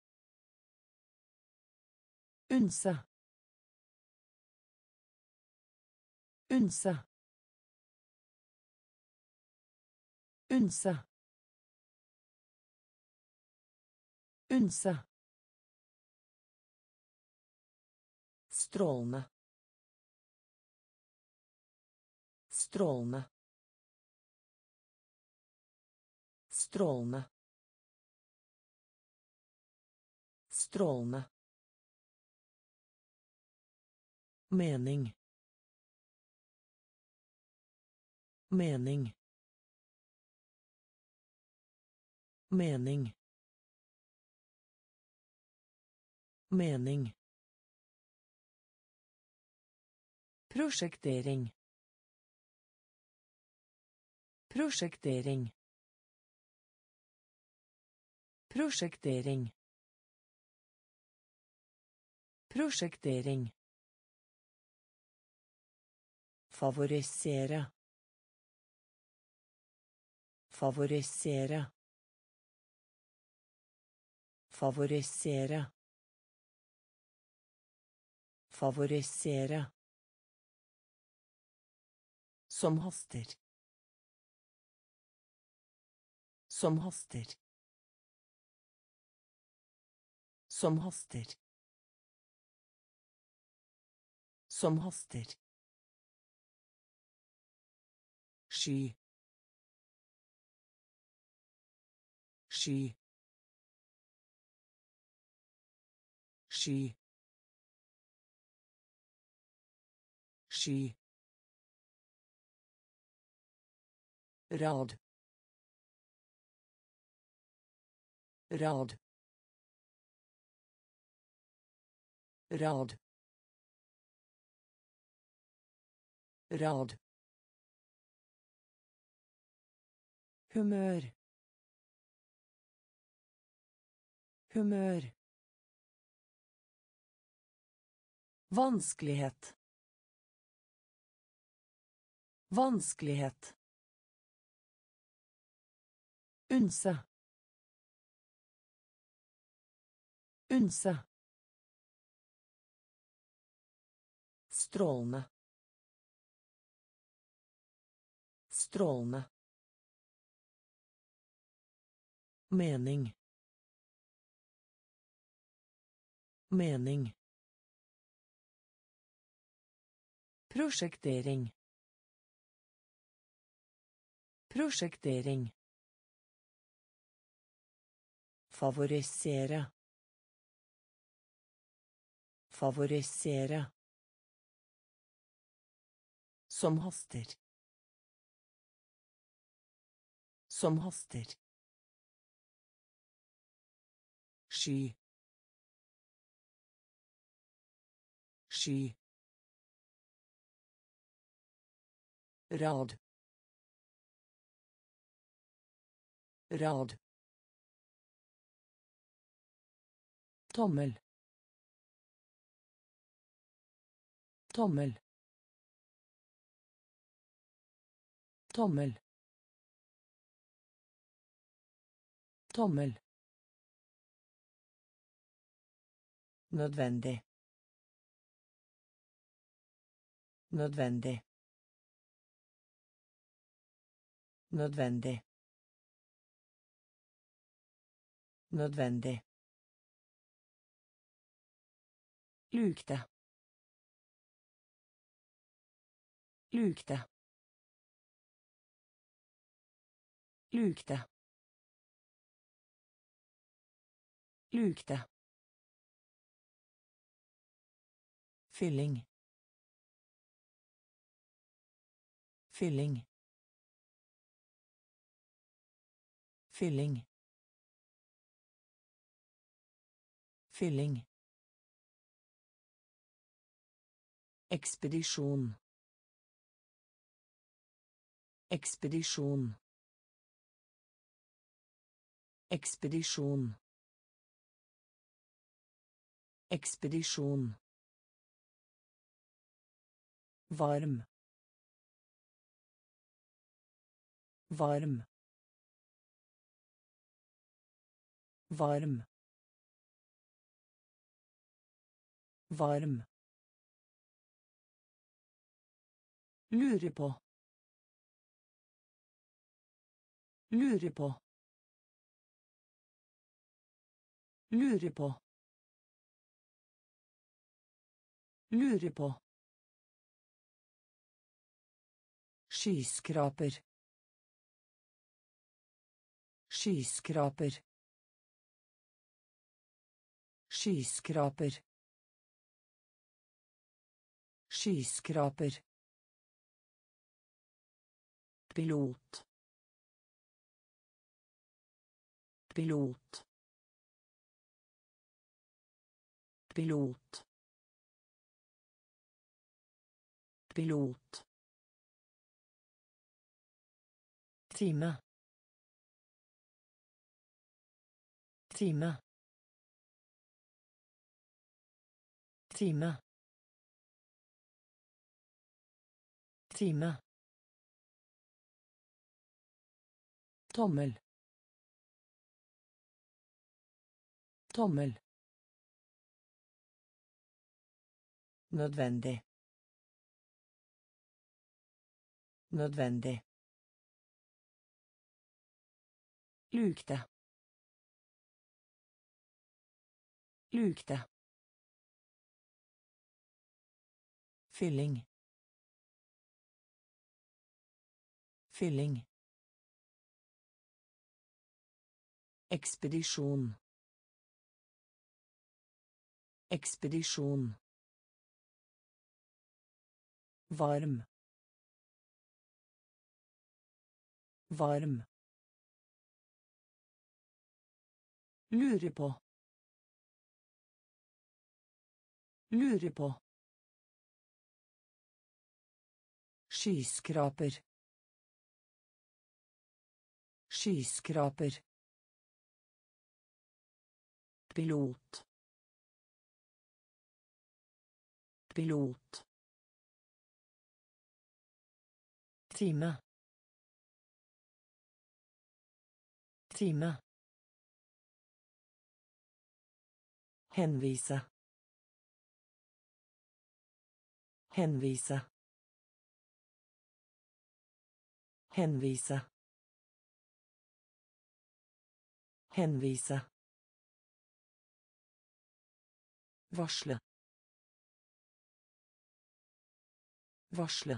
unse, unse, unse, unse, strålende, strålende, strålende, strålende, mening, mening, mening, mening, prosjektering, prosjektering, prosjektering, prosjektering, favorisere, favorisere, favorisere, favorisere, som haster, som haster, som haster, som haster, sky, sky, sky, sky, rad, rad, rad, rad, humør, humør, vanskelighet, vanskelighet, unse, unse, strålende, strålende, mening, mening, prosjektering, prosjektering, favorisere, favorisere, som haster, som haster, sky, sky, rad, rad, tommel, tommel, tommel, tommel, nødvendig, nødvendig, nødvendig, nødvendig, lukte, lukte, lukte, lukte, fylling, fylling, fylling, fylling, Ekspedisjon. Ekspedisjon. Ekspedisjon. Ekspedisjon. Varm. Varm. Varm. Varm. Lure på. Lure på. Lure på. Lure på. Skyskraper. Skyskraper. Skyskraper. Skyskraper. Pilot. Pilot. Pilot. Pilot. Time. Time. Time. Time. Tommel. Tommel. Nødvendig. Nødvendig. Lukte. Lukte. Fylling. Fylling. Ekspedisjon. Ekspedisjon. Varm. Varm. Lure på. Lure på. Skyskraper. Skyskraper. Pilot. Pilot. Time. Time. Henvise. Henvise. Henvise. Henvise. Varsle. Varsle.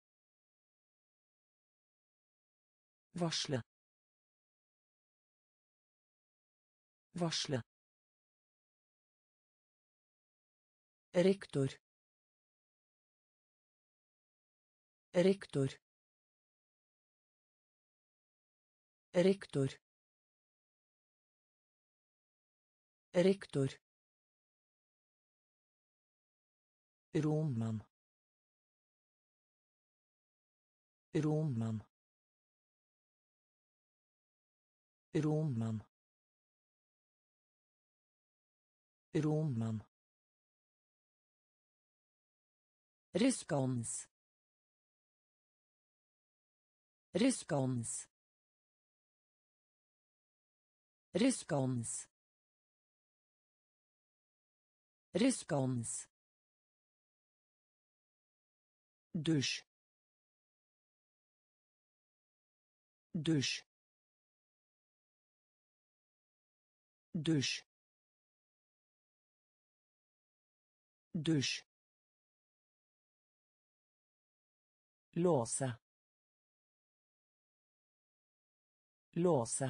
Varsle. Varsle. Rektor. Rektor. Rektor. Rektor. Romman. Romman. Romman. Romman. Respons. Respons. Respons. Respons. Dusj. Dusj. Dusj. Dusj. Låse. Låse.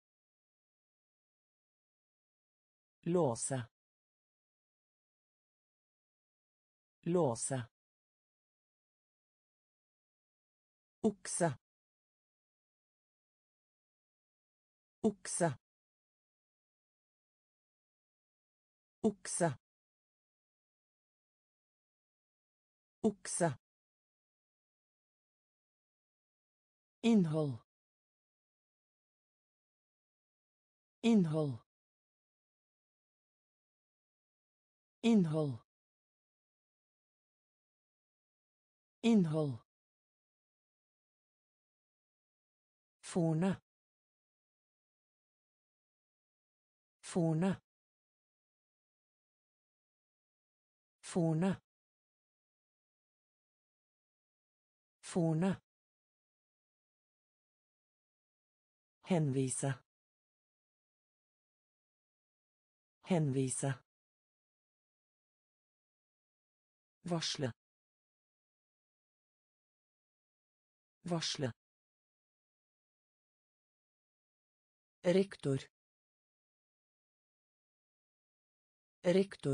Låse. Låse. Okse. Okse. Okse. Oxe. Innhold. Innhold. Innhold. Innhold. Forne. Forne. Forne. Forne. Henvise. Henvise. Varsle. Varsle. Rektor. Rektor.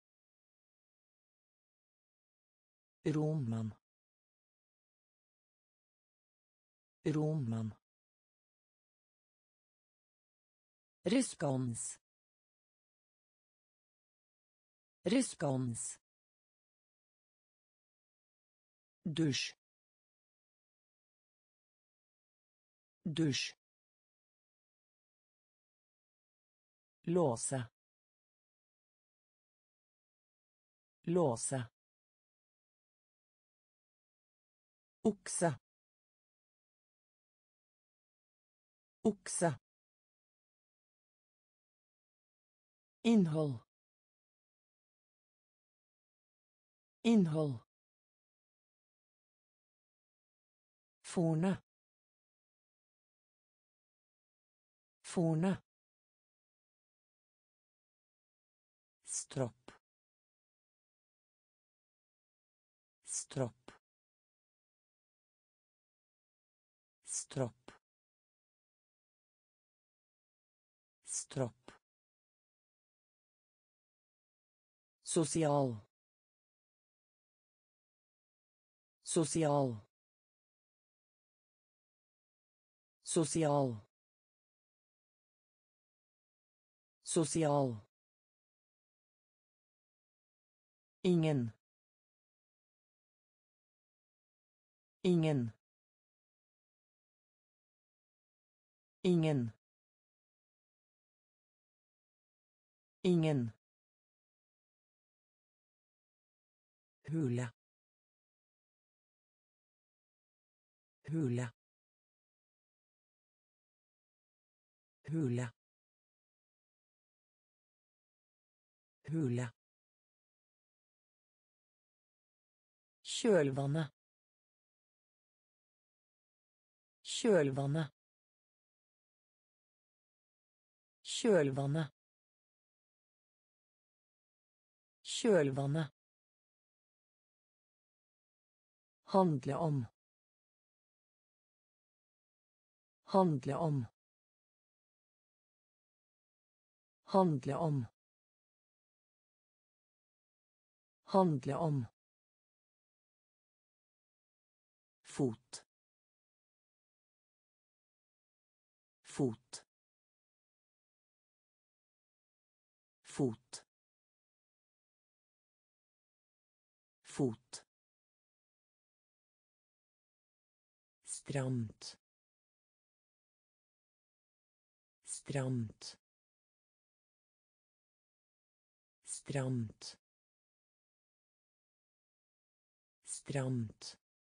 Romman. Romman. Respons. Respons. Dusj. Dusj. Låse. Låse. Oxe. Oxe. Innhold. Innhold. Forne. Forne. Stropp. Stropp. Stropp. Stropp. Social. Social. Social. Social. Ingen. Ingen. Ingen. Ingen. Hule. Hule. Hule. Hule. Kjølvannet. Kjølvannet. Kjølvannet. Kjølvannet. Handle om. Handle om. Handle om. Handle om. Fot. Fot. Fot. Fot. Stramt. Stramt. Stramt. Stramt.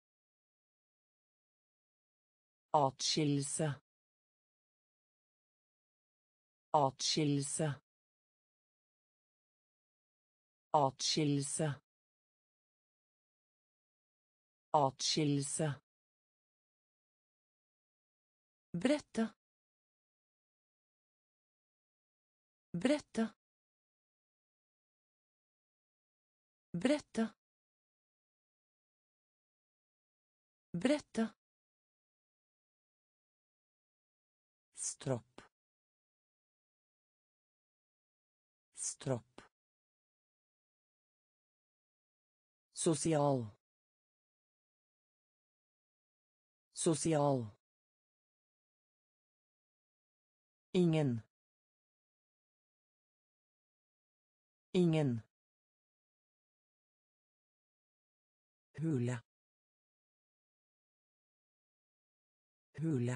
Atskillelse. Atskillelse. Atskillelse. Atskillelse. Brette. Brette. Brette. Brette. Stropp. Stropp. Social. Social. Ingen. Ingen. hule hule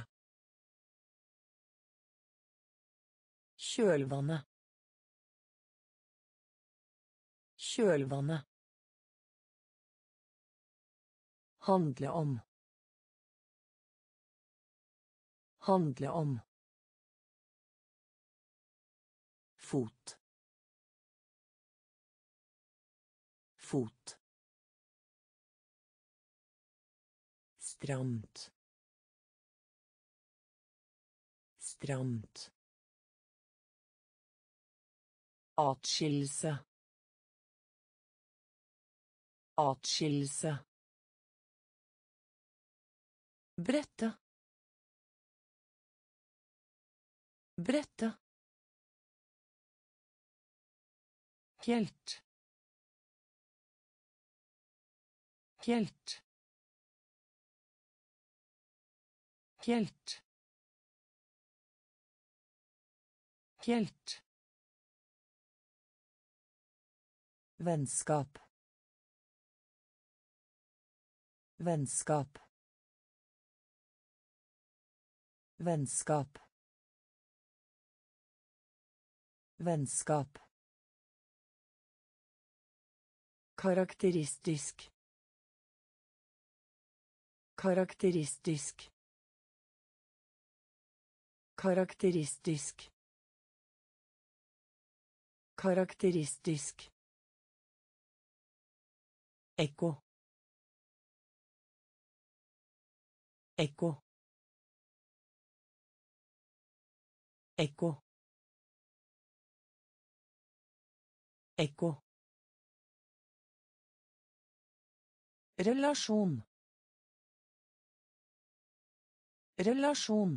kjølvannet kjølvannet handle om handle om fot fot stramt stramt atskillelse atskillelse brette brette helt helt helt helt vennskap vennskap vennskap vennskap karakteristisk karakteristisk karakteristisk karakteristisk ekko ekko ekko ekko relasjon relasjon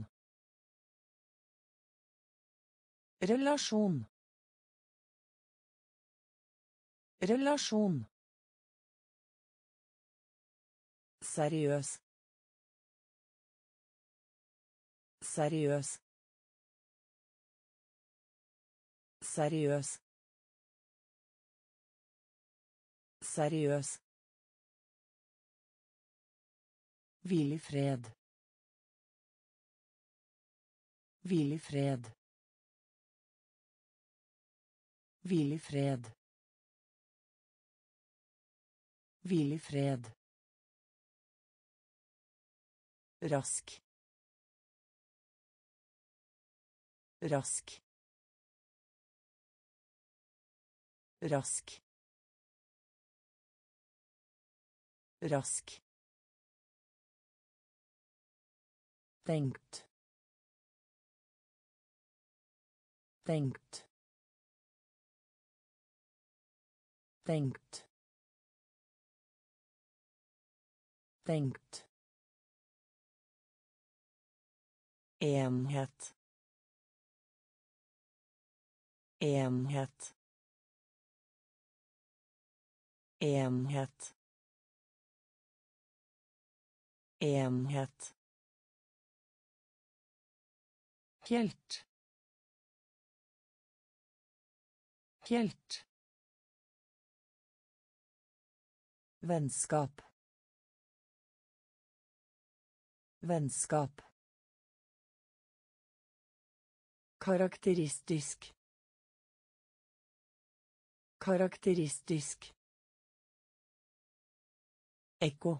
relasjon relasjon seriøs seriøs seriøs seriøs hvil i fred hvil i fred hvil i fred hvil i fred rask rask rask rask tenkt tenkt tenkt tenkt enhet enhet enhet enhet helt helt vennskap vennskap karakteristisk karakteristisk ekko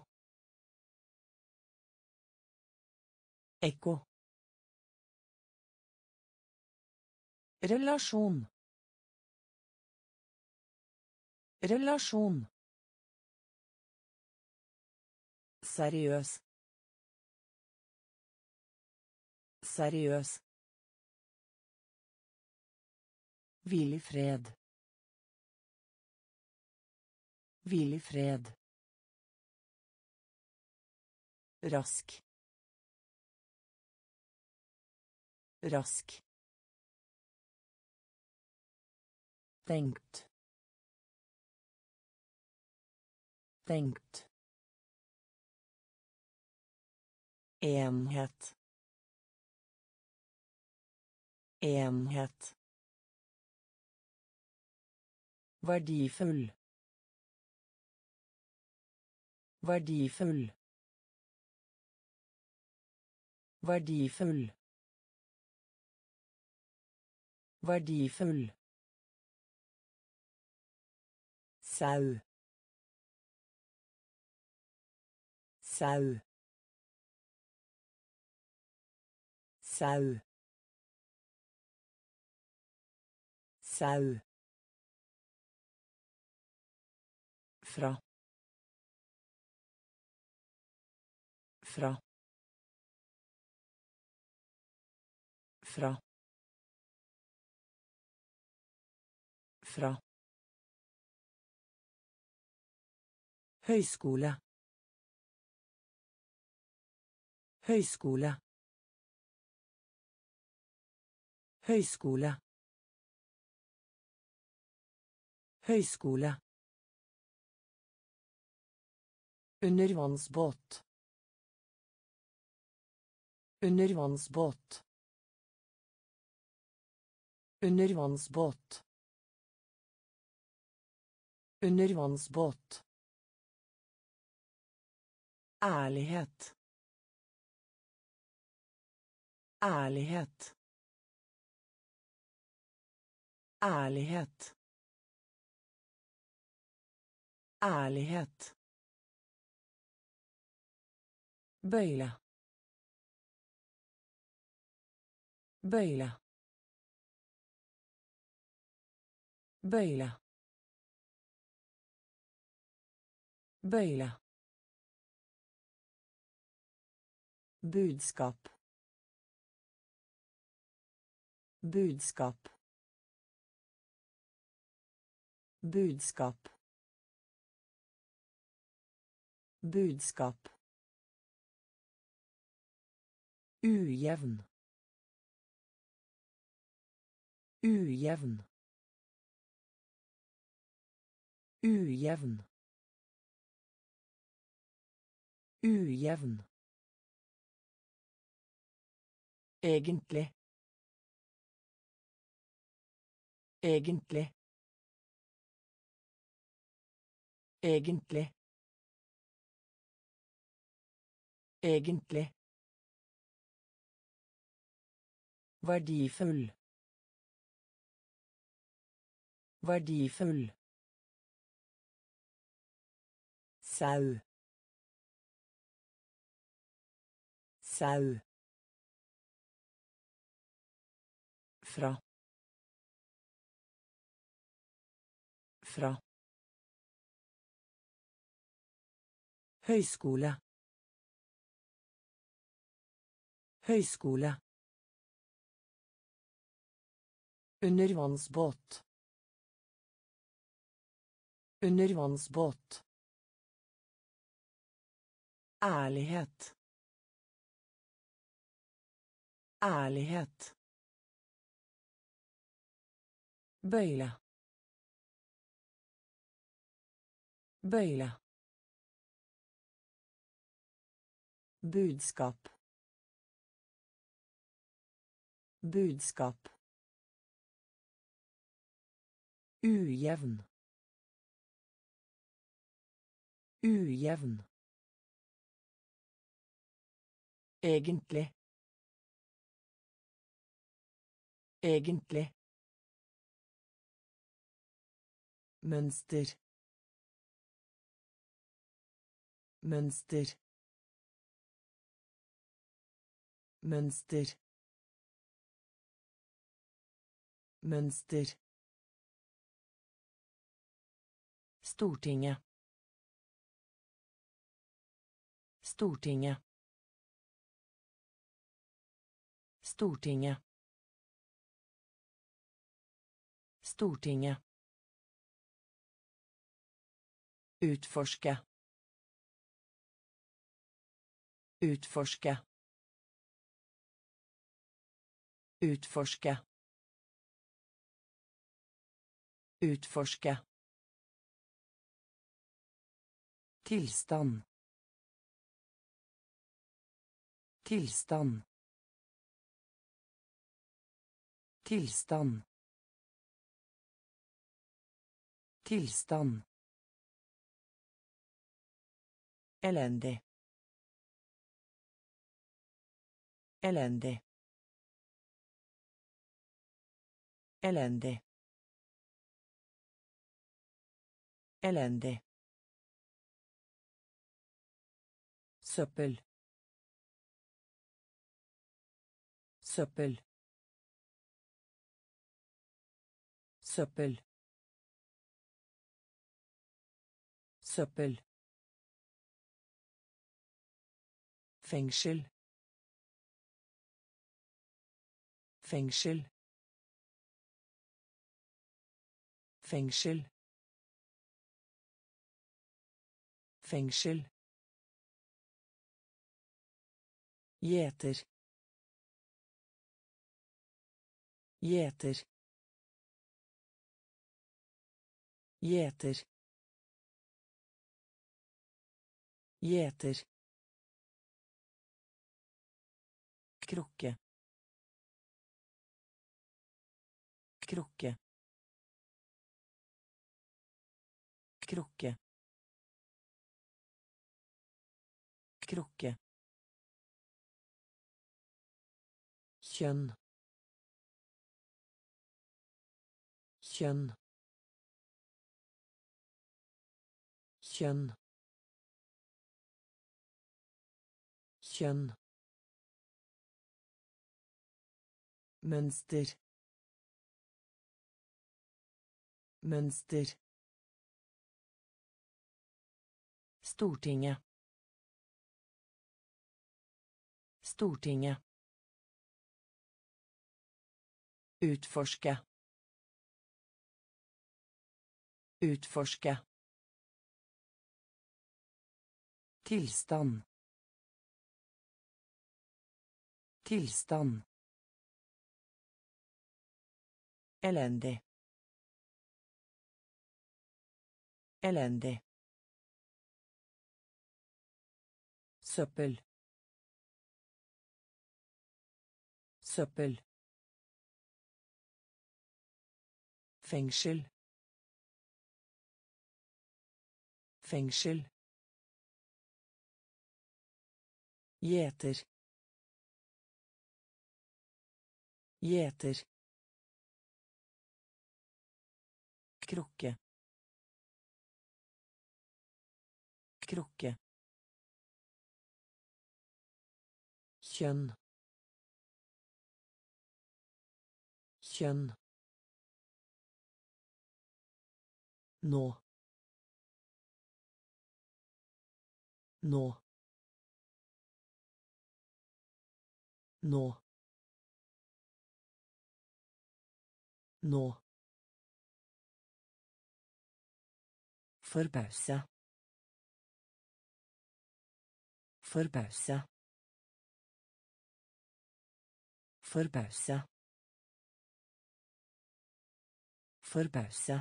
ekko relasjon relasjon seriøs seriøs hvil i fred hvil i fred rask rask tenkt tenkt enhet enhet verdifull Verdifull. Verdifull. Verdifull. Sau. Sau. Sau. Sau. Fra. Fra. Fra. Fra. Høyskole. Høyskole. Høyskole. Høyskole. Undervannsbåt. Undervannsbåt. Undervannsbåt. Undervannsbåt. Ærlighet. Ærlighet. Ærlighet. Ærlighet. Bøyle. Bøyle. Bøyle. Bøyle. Budskap. Budskap. Budskap. Budskap. Ujevn. Ujevn. Ujevn. Ujevn. Egentlig. Egentlig. Egentlig. Egentlig. Verdifull. Verdifull. Sau. Sau. Fra. Fra. Høyskole. Høyskole. Undervannsbåt. Undervannsbåt. Ærlighet. Ærlighet. Bøyle. Bøyle. Budskap. Budskap. Ujevn. Ujevn. Egentlig. Egentlig. Mønster. Mønster. Mønster. Mønster. Stortinget. Stortinget. Stortinget. Stortinget. Utforske. Utforske. Utforske. Utforske. Tilstand. Tilstand. Tilstand. Tilstand. Elendig. Elendig. Elendig. Elendig. Søppel. Søppel. Søppel. Søppel. Fengsel. Fengsel. Fengsel. Fengsel. Gjeter. Gjeter. Gjeter. Gjeter. Krukke. Krukke. Krukke. Krukke. Kjønn. Kjønn. Kjønn. Kjønn. Mønster. Mønster. Stortinget. Stortinget. Utforske. Utforske. Tilstand. Tilstand. Elendig. Elendig. Søppel. Søppel. Fengsel. Fengsel. Gjeter. Gjeter. Krukke. Krukke. Kjønn. Kjønn. Nå. Nå. Nå. Nå. Forbause. Forbause. Forbause. Forbause.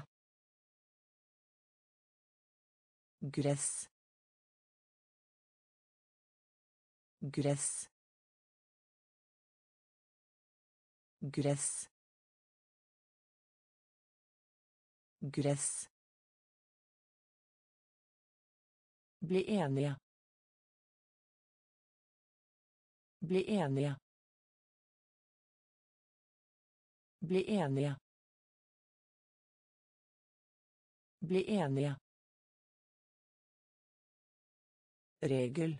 Gress. Gress. Gress. Gress. Bli enige. Bli enige. Bli enige. Bli enige. Regel.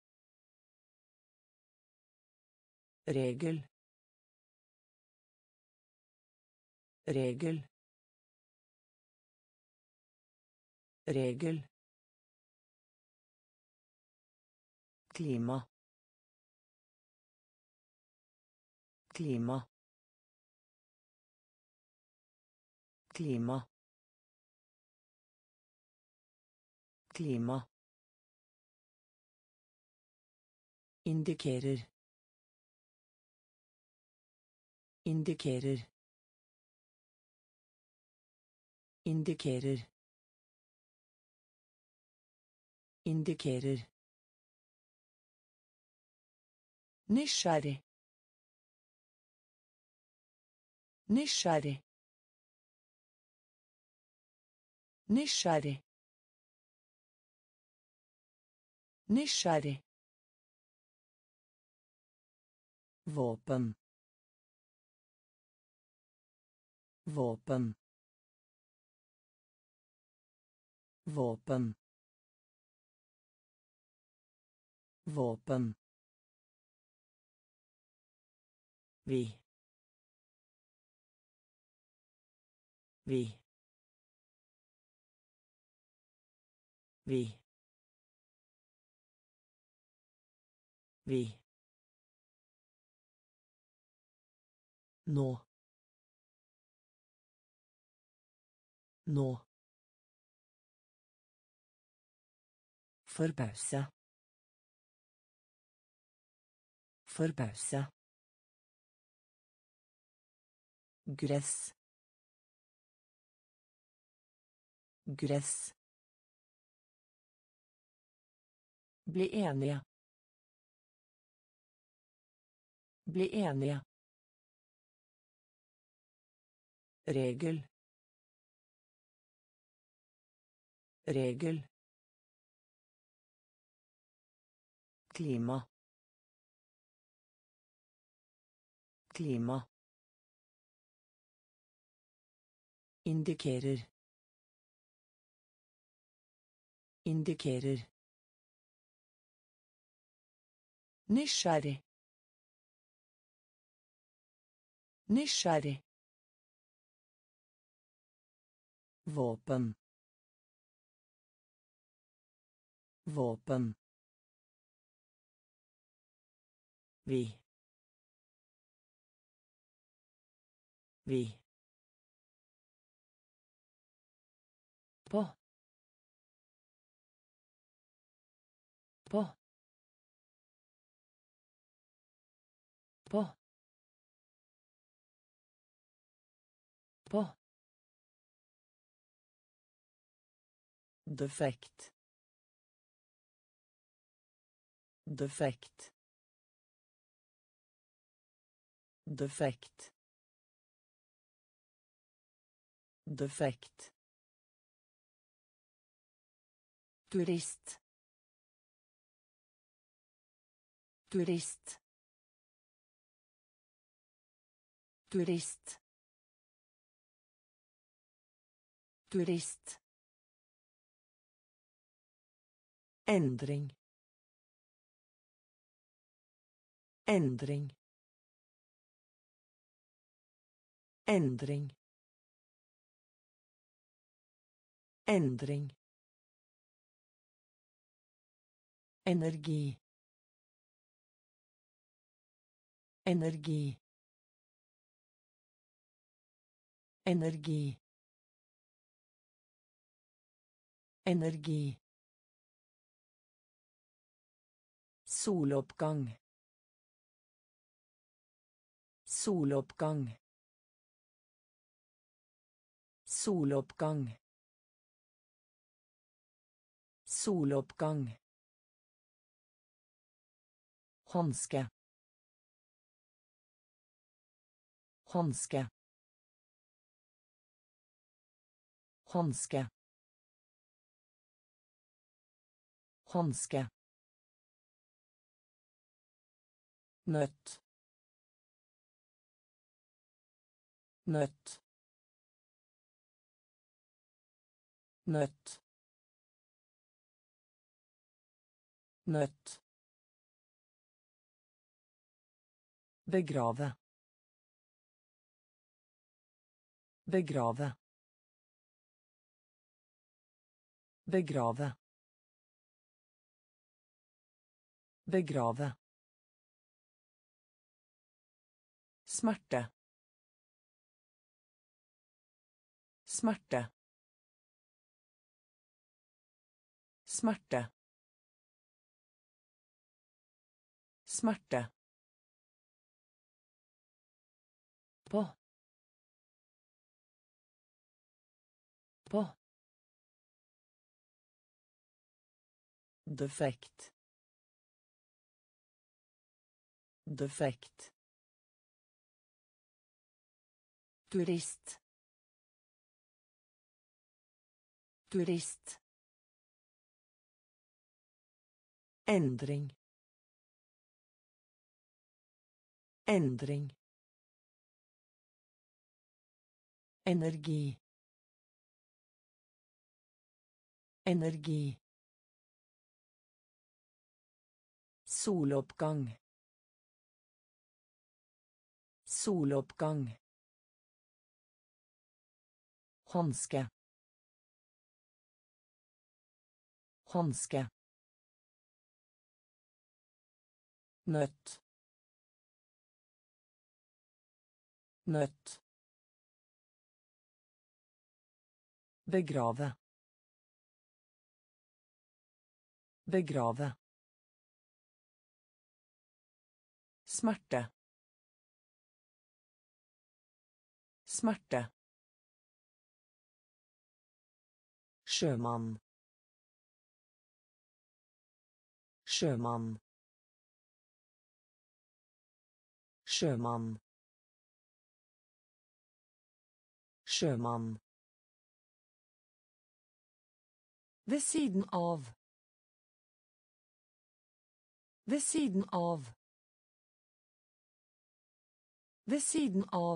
Regel. Regel. Regel. Klima. Klima. Klima. Klima. Indikerer. Indikerer. Indikerer. Indikerer. Nysgjerrig. Nysgjerrig. Nysgjerrig. Nysgjerrig. Våpen. Våpen. Våpen. Våpen. Vi. Vi. Vi. Vi. Nå. Nå. Forbause. Forbause. Gress. Gress. Bli enige. Bli enige. Regel. Regel. Klima. Klima. Indikerer. Indikerer. Nysgjerrig. Nysgjerrig. Våpen. Våpen. Vi. Vi. På. På. På. På. Defekt. Defekt. Defekt. Defekt. Turist. Turist. Turist. Turist. Endring. Endring. Endring. Endring. Energi. Energi. Energi. Energi. Soloppgang. Soloppgang. Soloppgang. Soloppgang. Hanske. Hanske. Hanske. Hanske. Nøtt. Nøtt. Nøtt. Nøtt. Begrave. Begrave. Begrave. Begrave. Smerte. Smerte. Smerte. Smerte. På. På. Defekt. Defekt. Turist. Turist. Endring. Endring. Energi. Energi. Soloppgang. Soloppgang. Hanske. Hanske. Nøtt. Nøtt. Begrave. Begrave. Smerte. Smerte. Sjømann. Sjømann. Sjømann. Sjømann. Ved siden av. Ved siden av. Ved siden av.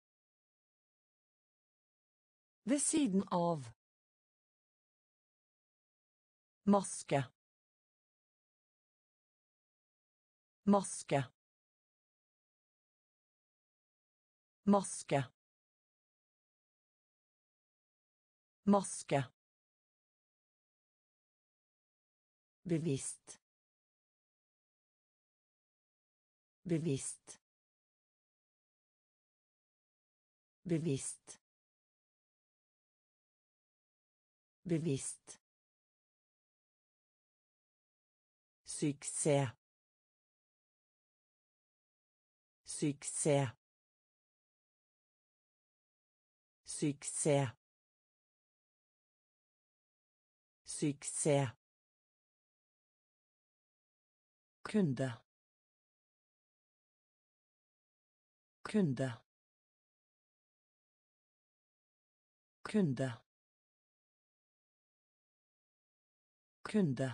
Ved siden av. Maske. Maske. Maske. Maske. Bevisst. Bevisst. Bevisst. Bevisst. Suksess. Suksess. Suksess. Suksess. Kunde. Kunde. Kunde. Kunde.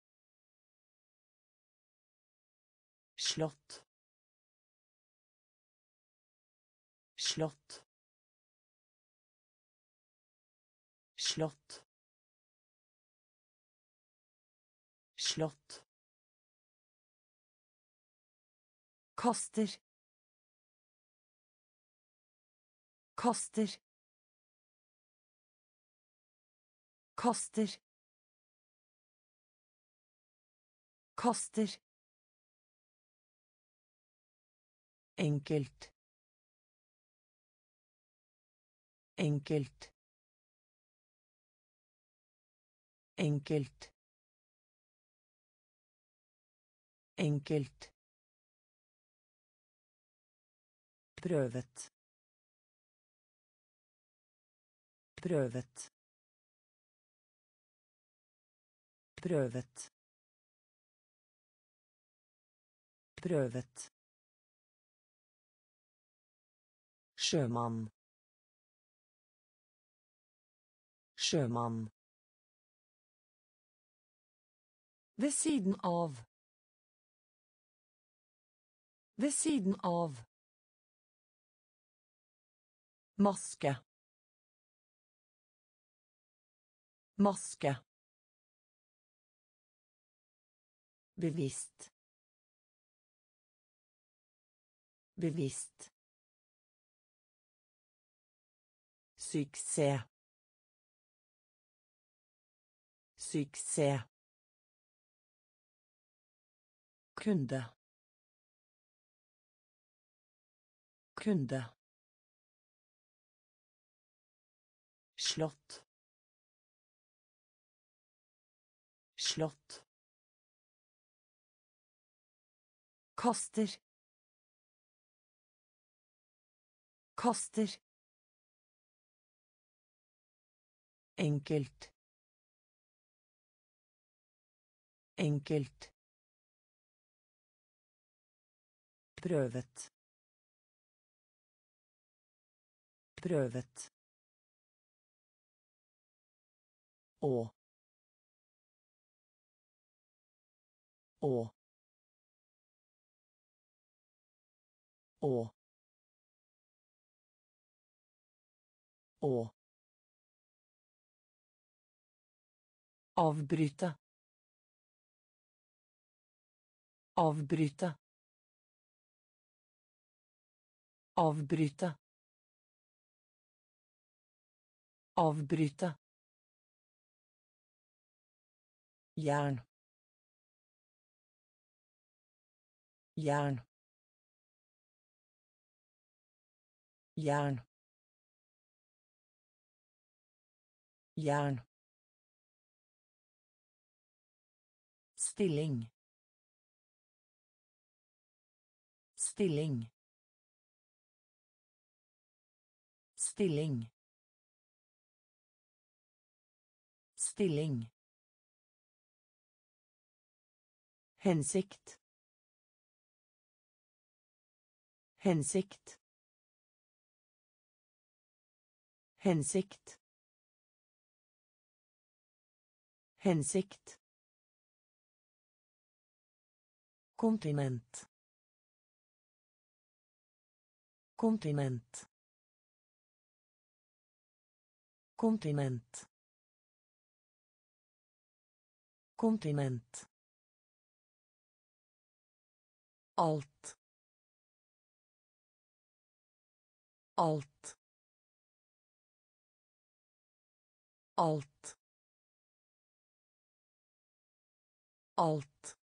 Slott. Slott. Slott. Slott. Kaster. Kaster. Kaster. Kaster. Enkelt. Enkelt. Enkelt. Enkelt. Prøvet. Prøvet. Prøvet. Prøvet. Sjømann. Sjømann. Ved siden av. Ved siden av. Maske. Maske. Bevisst. Bevisst. Suksess. Suksess. Kunde. Kunde. Slott. Slott. Kaster. Kaster. Enkelt. Enkelt. Prøvet. Prøvet. Å. Å. Å. Å. Avbryte. Avbryte. Avbryte. Avbryte. Jern. Jern. Jern. Jern. Stilling. Stilling. Stilling. Stilling. Hensikt. Hensikt. Hensikt. Hensikt. Kontinent. Kontinent. Kontinent. Kontinent. Alt. Alt. Alt. Alt.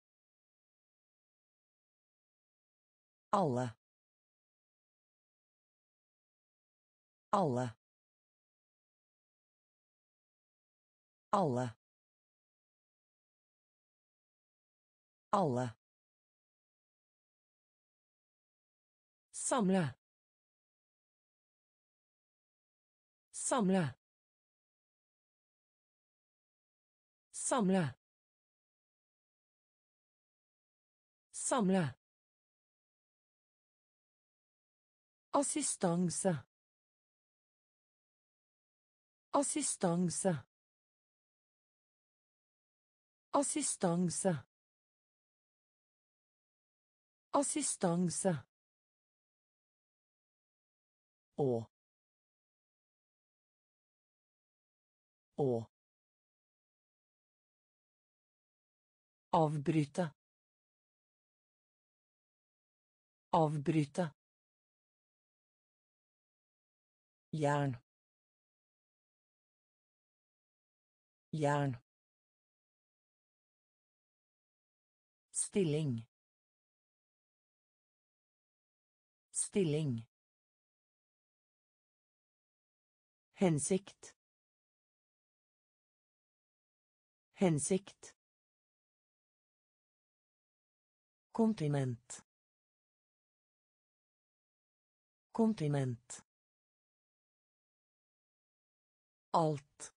Alle. Alle. Alle. Alle. Samle. Samle. Samle. Samle. Assistanse. Assistanse. Assistanse. Assistanse. Å. Å. Avbryte. Avbryte. Jern. Jern. Stilling. Stilling. Hensikt. Hensikt. Kontinent. Kontinent. Alt.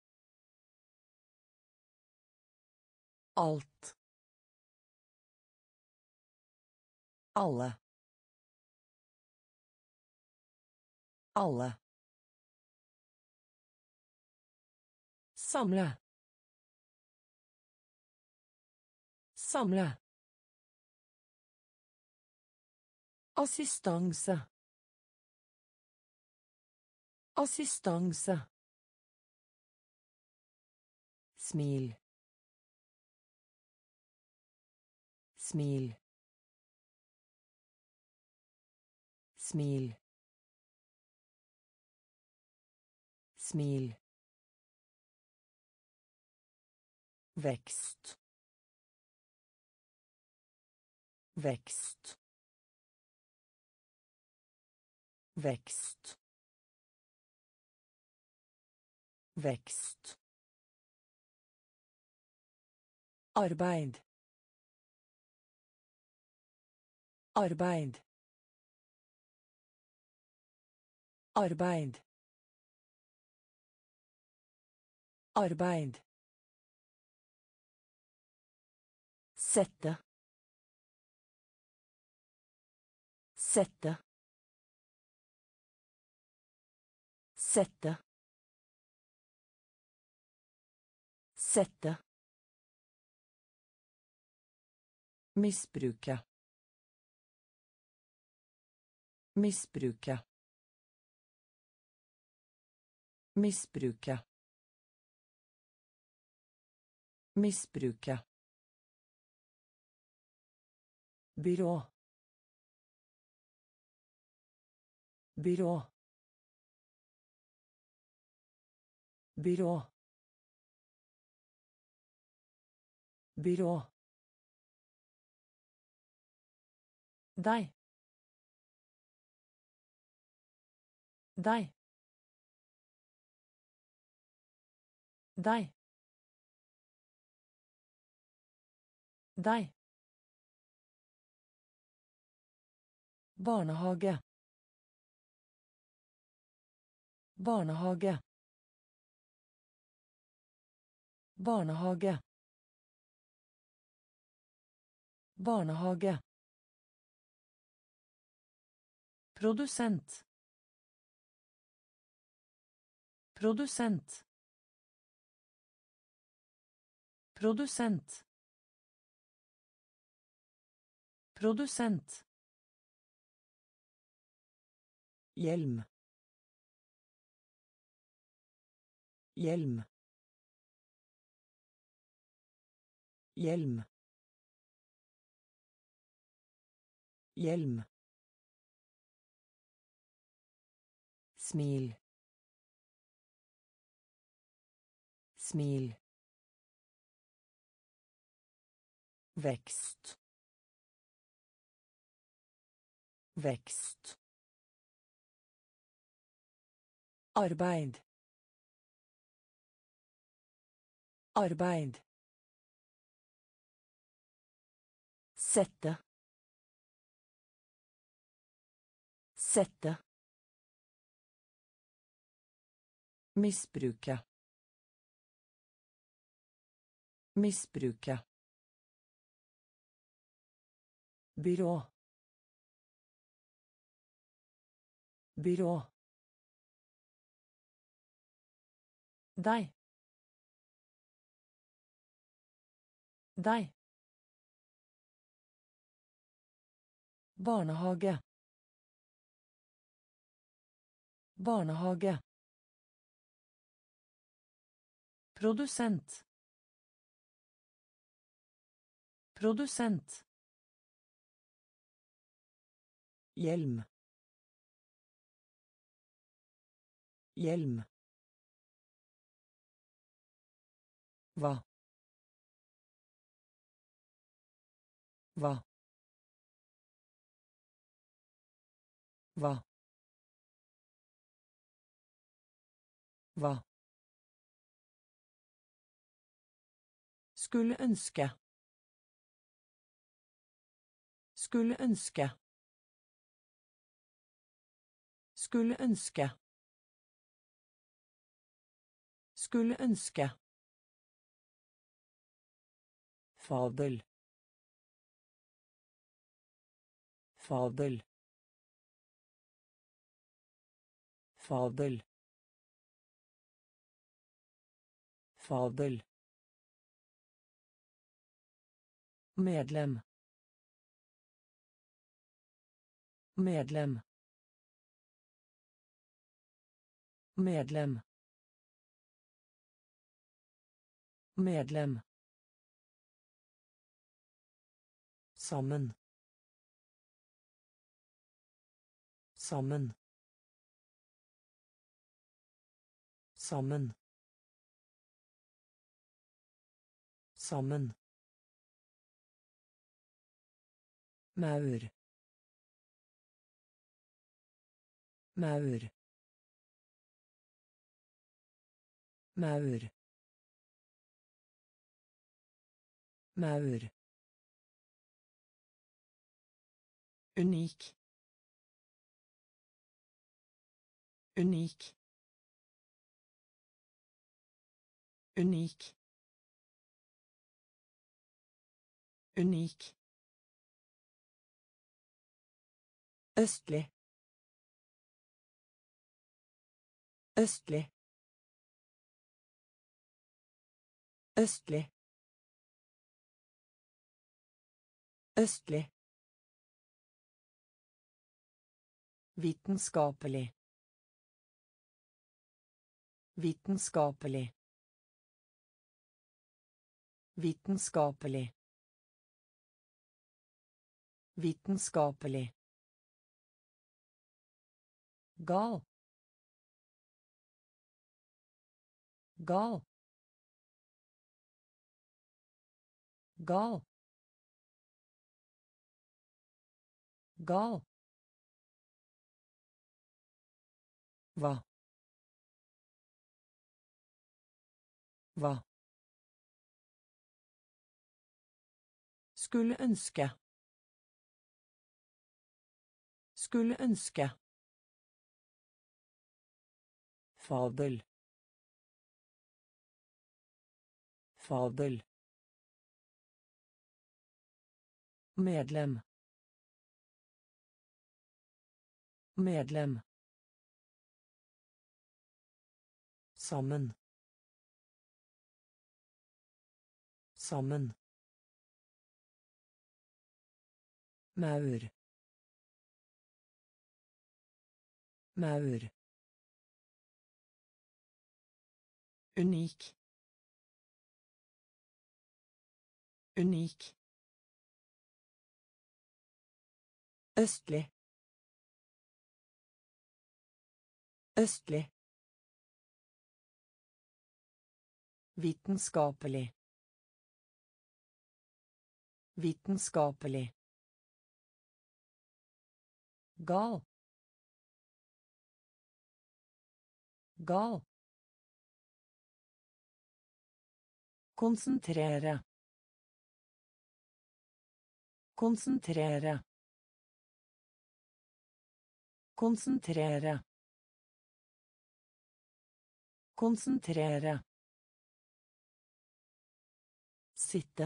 Alt. Alle. Alle. Samle. Samle. Assistanse. Assistanse. Smil. Smil. Smil. Smil. Vekst. Vekst. Vekst. Vekst. Arbeid. Arbeid. Arbeid. Arbeid. Sette. Sette. Sette. Sette. Misbruke. Misbruke. Misbruke. Misbruke. Byrå. Byrå. Byrå. Byrå. Deg. Deg. Deg. Deg. Barnehage. Barnehage. Barnehage. Barnehage. Produsent. Produsent. Produsent. Produsent. Hjelm. Hjelm. Hjelm. Hjelm. Smil. Smil. Vekst. Vekst. Arbeid. Arbeid. Sette. Sette. Misbruke. Misbruke. Byrå. Byrå. Deg. Deg. Barnehage. Barnehage. Produsent. Produsent. Hjelm. Hjelm. Hva? Hva? Hva? Hva? Skulle ønske. Skulle ønske. Skulle ønske. Skulle ønske. Fabel. Fabel. Fabel. Fabel. Medlem. Medlem. Medlem. Medlem. Sammen. Sammen. Sammen. Sammen. Maur. Maur. Maur. Maur. Unik. Unik. Unik. Unik. Østlig. Østlig. Østlig. Østlig. Vitenskapelig. Vitenskapelig. Vitenskapelig. Vitenskapelig. Gal. Gal. Gal. Gal. Hva? Hva? Skulle ønske. Skulle ønske. Fabel. Fabel. Medlem. Medlem. Sammen. Sammen. Maur. Maur. Unik. Unik. Østlig. Østlig. Vitenskapelig. Vitenskapelig. Gal. Gal. Konsentrere. Konsentrere. Konsentrere. Konsentrere. Sitte.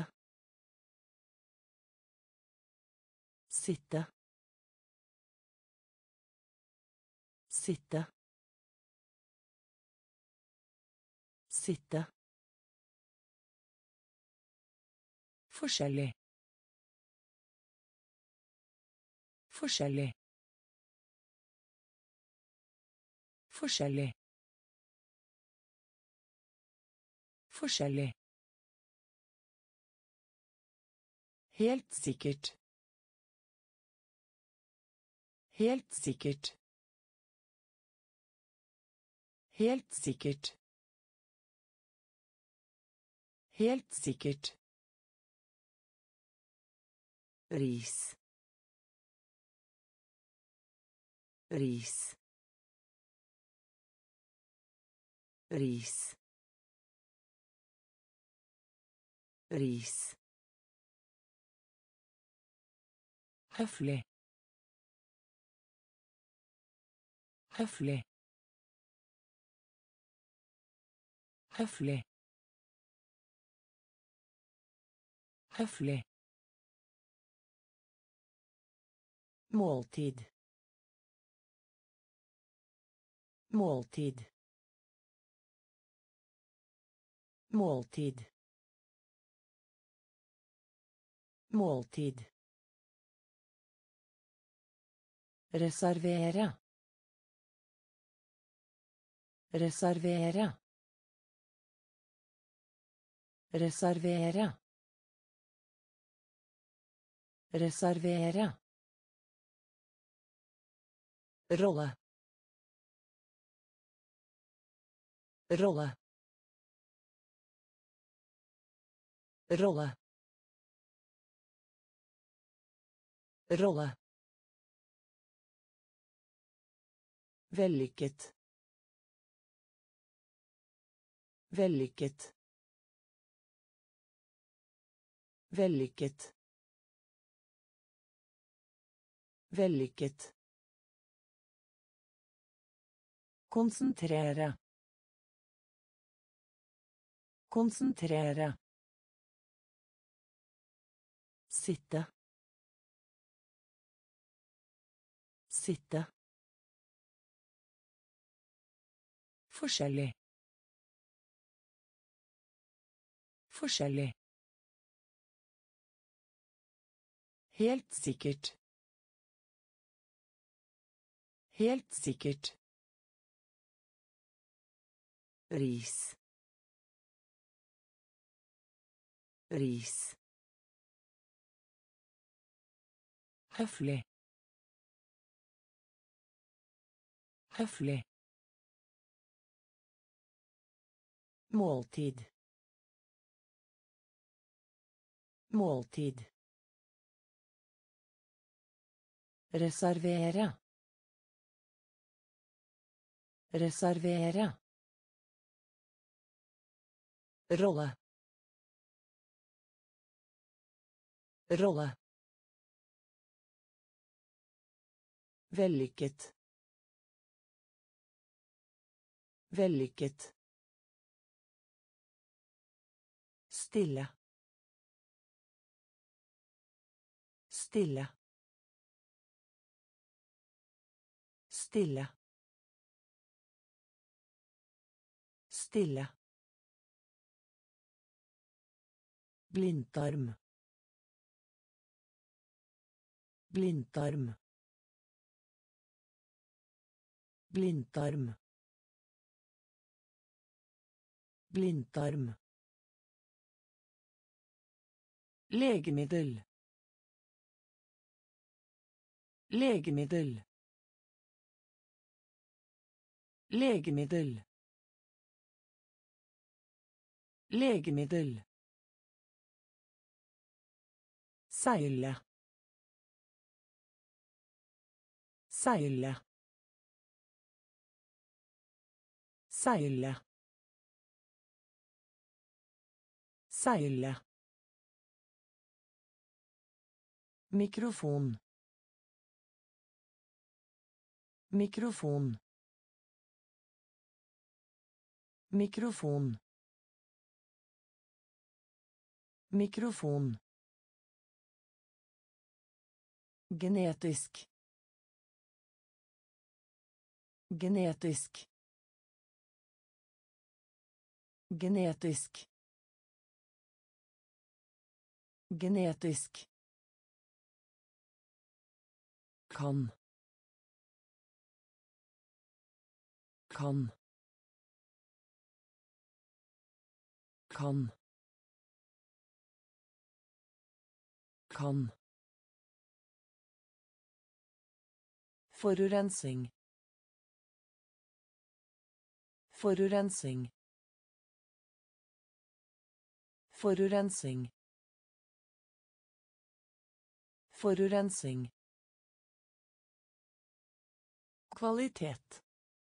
Sitte. Sitte. Sitte. Forskjellig. Forskjellig. Forskjellig. Forskjellig. Helt sikkert. Helt sikkert. Helt sikkert. Helt sikkert. Ris. Ris. Ris. Ris. Høflig. Høflig. Høflig. Høflig. Måltid. Måltid. Måltid. Måltid. Reservere. Reservere. Reservere. Reservere. Rolle. Rolle. Rolle. Rolle. Vellykket. Vellykket. Vellykket. Vellykket. Konsentrere. Konsentrere. Sitte. Sitte. Forskjellig. Forskjellig. Helt sikkert. Helt sikkert. Ris. Ris. Høflig. Høflig. Måltid. Måltid. Reservere. Reservere. Rolle. Rolle. Vellykket. Vellykket. Stille. Stille. Stille. Stille. Blindtarm. Blindtarm. Blindtarm. Blindtarm. Legemiddel. Legemiddel. Legemiddel. Legemiddel. Seile. Seile. Seile. Seile. Mikrofon. Mikrofon. Mikrofon. Mikrofon. Genetisk. Genetisk. Genetisk. Genetisk. Kan. Kan. Kan. Kan. Forurensing. Forurensing. Forurensing. Forurensing. Kvalitet.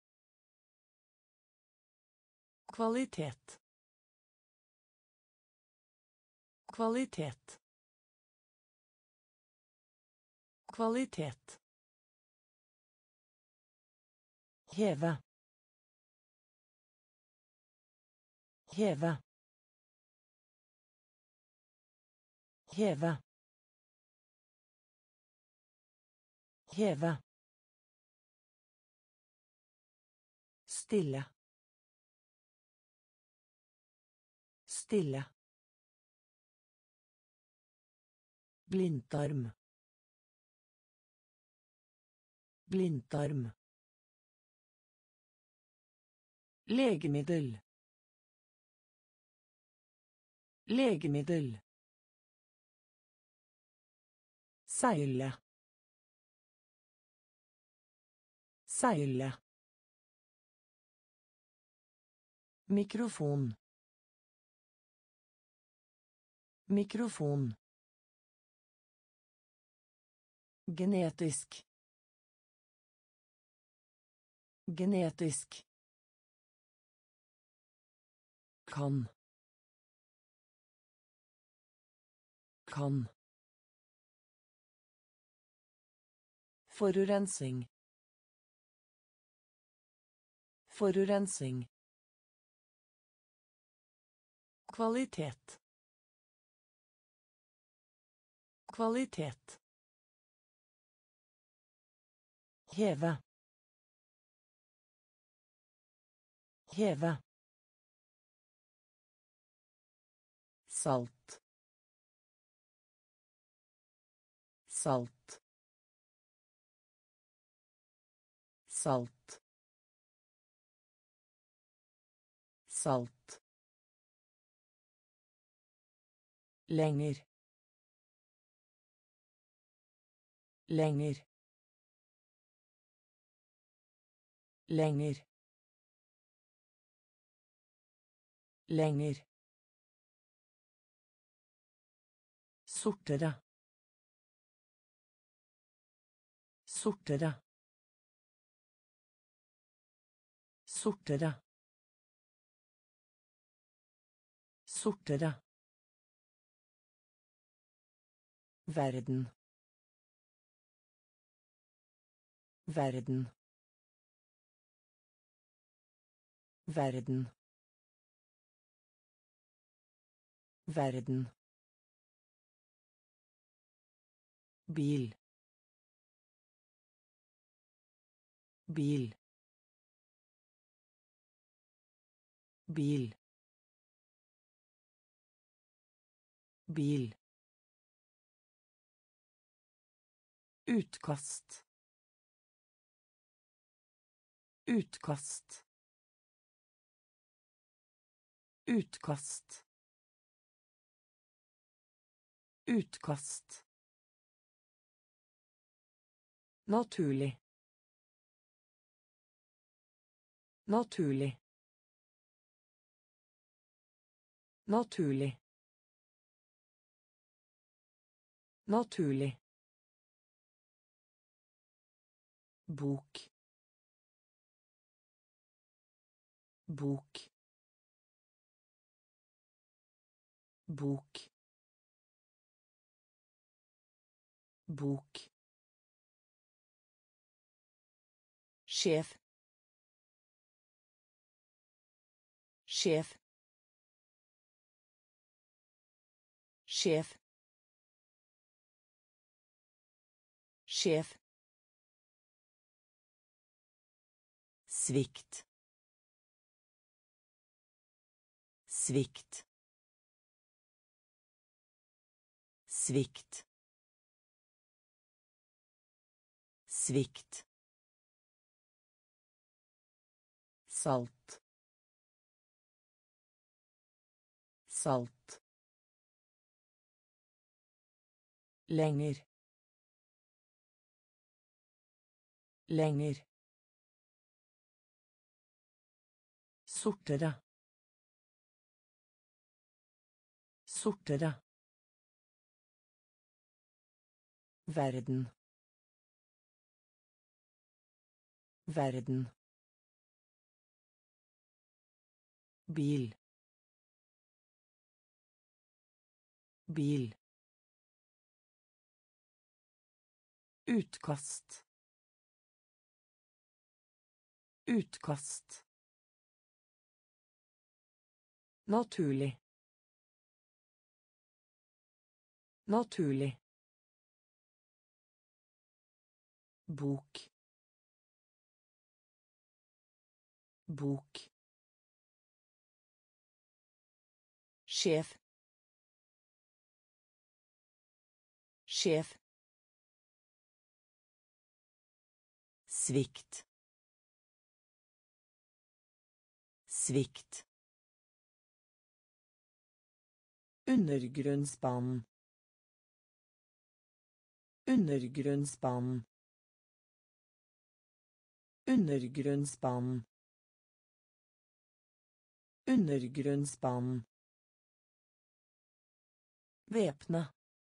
Kvalitet. Kvalitet. Kvalitet. Heve. Heve. Heve. Heve. Stille. Stille. Blindtarm. Blindtarm. Legemiddel. Legemiddel. Seile. Seile. Mikrofon. Mikrofon. Genetisk. Genetisk. Kan. Kan. Forurensing. Forurensing. Kvalitet. Kvalitet. Heve. Heve. Salt. salt, salt, salt, lenger, lenger, lenger, lenger, sortere, sortere, sortere, sortere, verden, verden, verden, verden, bil, bil, bil, bil, utkast, utkast, utkast, utkast, naturlig, naturlig, naturlig, naturlig, bok, bok, bok, bok, sjef, sjef, sjef, sjef, svikt, svikt, svikt, svikt, salt, salt, lenger, lenger, sortere, sortere, verden, verden, bil, bil, utkast, utkast, naturlig, naturlig, bok, bok, sjef, sjef, svikt, svikt, undergrunnsbanen, undergrunnsbanen, undergrunnsbanen, undergrunnsbanen, væpne,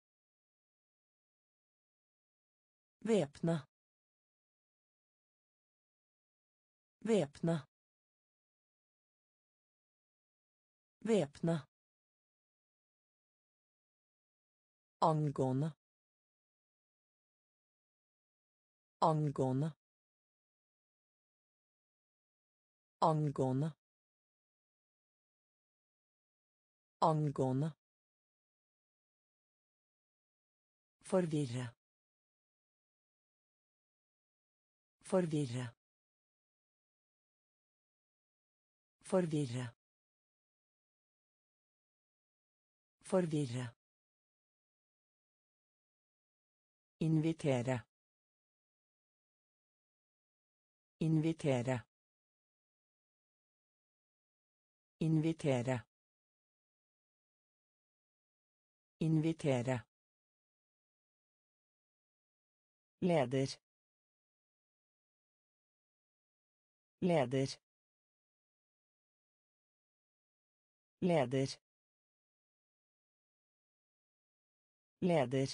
væpne, væpne, væpne, angående, angående, angående, angående, forvirre, forvirre, forvirre, forvirre, Invitere. Invitere. Invitere. Invitere. Leder. Leder. Leder. Leder.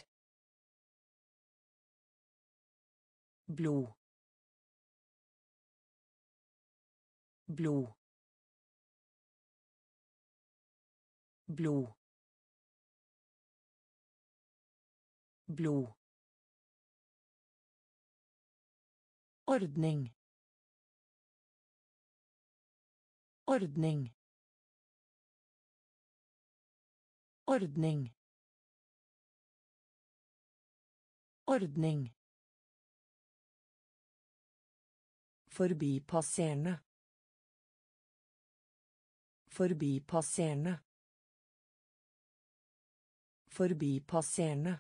Blod. Blod. Blod. Blod. Ordning. Ordning. Ordning. Ordning. Forbipasserende. Forbipasserende. Forbipasserende.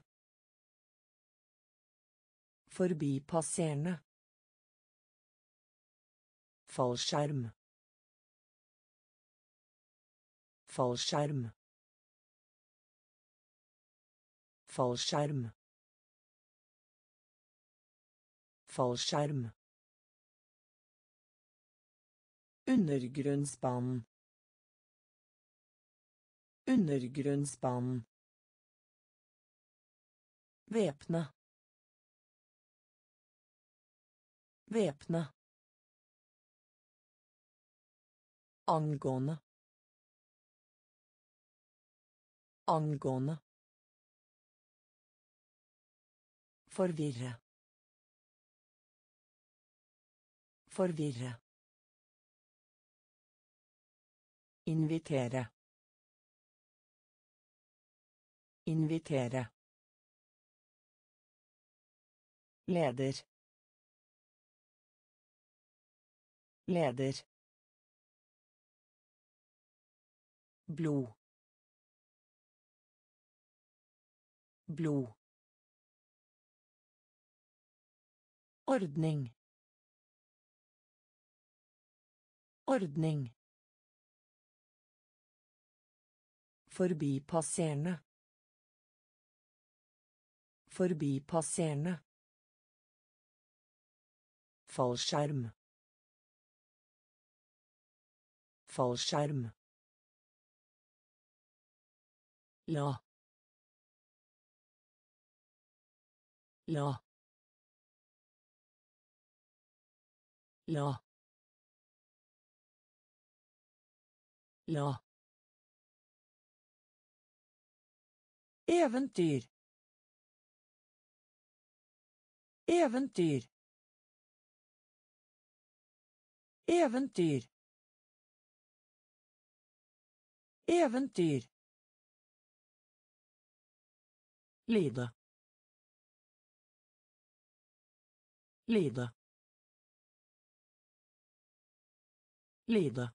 Forbipasserende. Fallskjerm. Fallskjerm. Fallskjerm. Fallskjerm. Undergrunnsbanen. Undergrunnsbanen. Væpne. Væpne. Angående. Angående. Forvirre. Forvirre. Invitere. Invitere. Leder. Leder. Blod. Blod. Ordning. Ordning. Forbipasserende. Forbipasserende. Fallskjerm. Fallskjerm. La. La. La. La. Eventyr. Eventyr. Eventyr. Eventyr. Lide. Lide. Lide.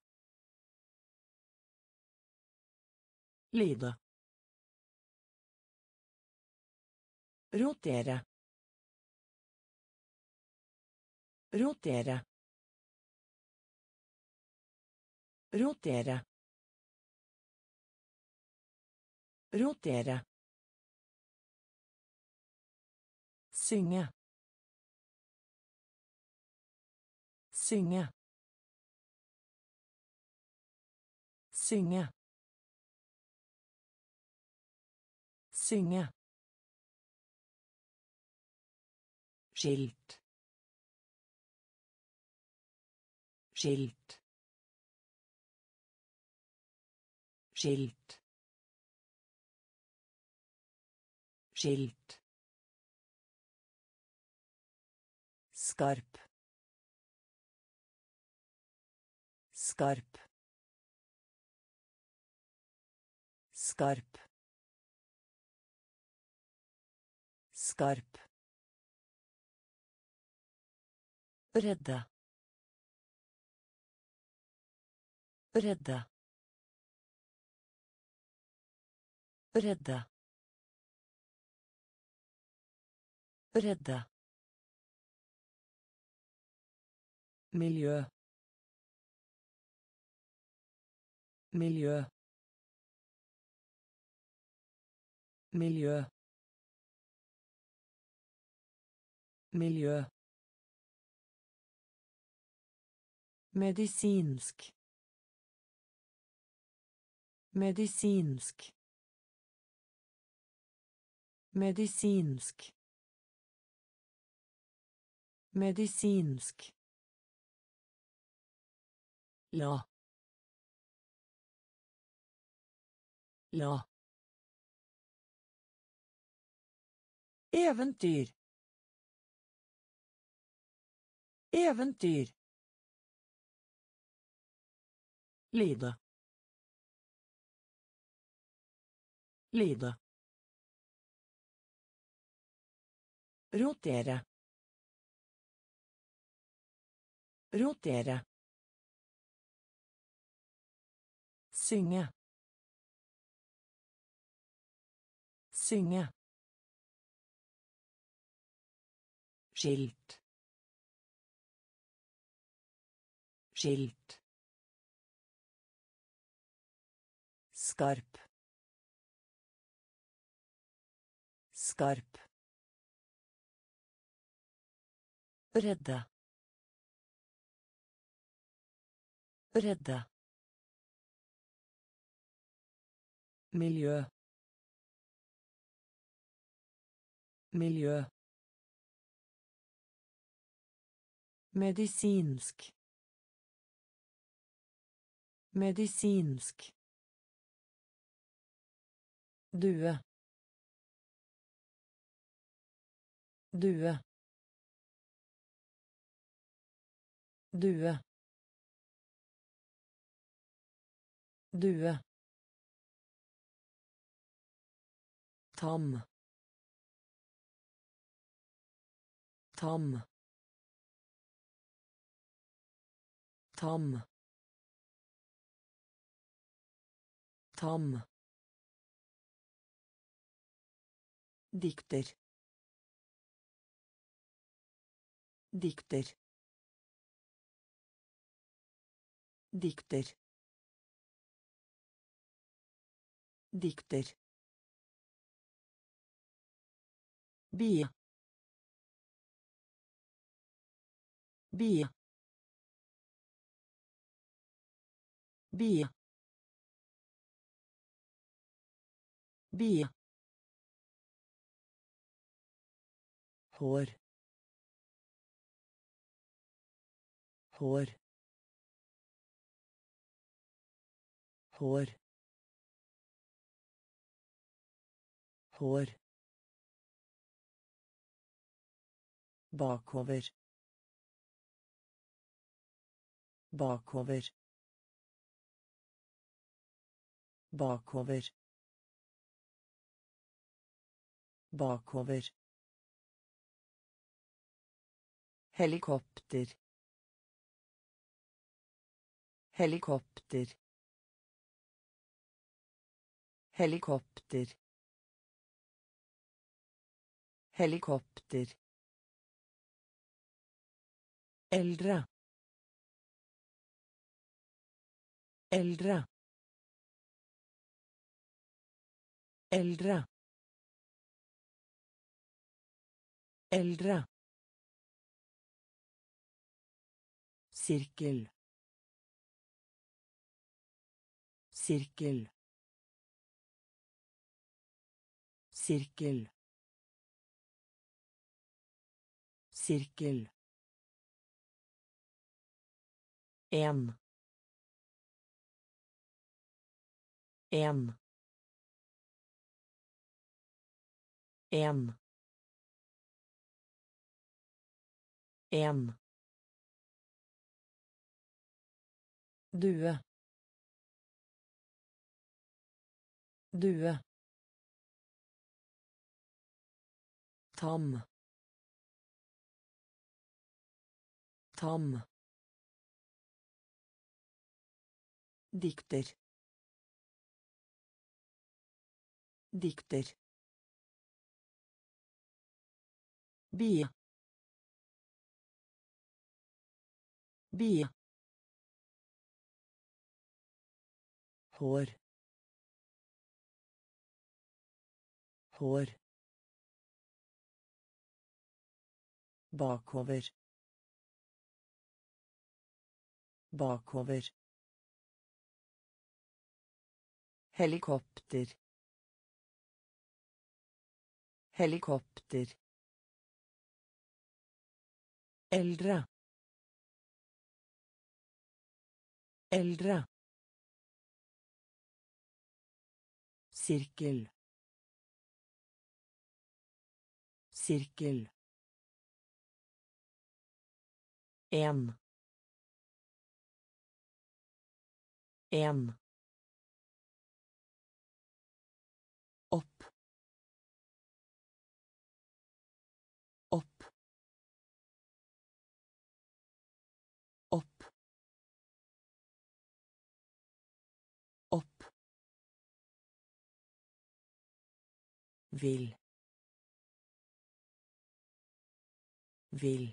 Lide. Rotere. Rotere. Rotere. Rotere. Synge. Synge. Synge. Synge. Skilt. Skilt. Skilt. Skilt. Skarp. Skarp. Skarp. Skarp. Redde. Redde. Redde. Redde. Miljø. Miljø. Miljø. Miljø. Medisinsk. Medisinsk. Medisinsk. Medisinsk. La. La. Eventyr. Eventyr. Lide. Lide. Rotere. Rotere. Synge. Synge. Skilt. Skilt. Skarp. Skarp. Redde. Redde. Miljø. Miljø. Medisinsk. Medisinsk. Due. Due. Due. Due. Tam. Tam. Tam. Tam. Dikter. Dikter. Dikter. Dikter. Bie. Bie. Bie. Bie. Hår. Hår. Hår. Hår. Bakover. Bakover. Bakover. Bakover. Helikopter. Helikopter. Helikopter. Helikopter. Eldre. Eldre. Eldre. Eldre. Sirkel. Sirkel. Sirkel. Sirkel. En. En. En. En. Due. Due. Tam. Tam. Dikter. Dikter. Bie. Bie. Hår. Hår. Bakover. Bakover. Helikopter. Helikopter. Eldre. Eldre. Sirkel. Sirkel. En. En. Opp. Opp. Opp. Opp. Vil. Vil.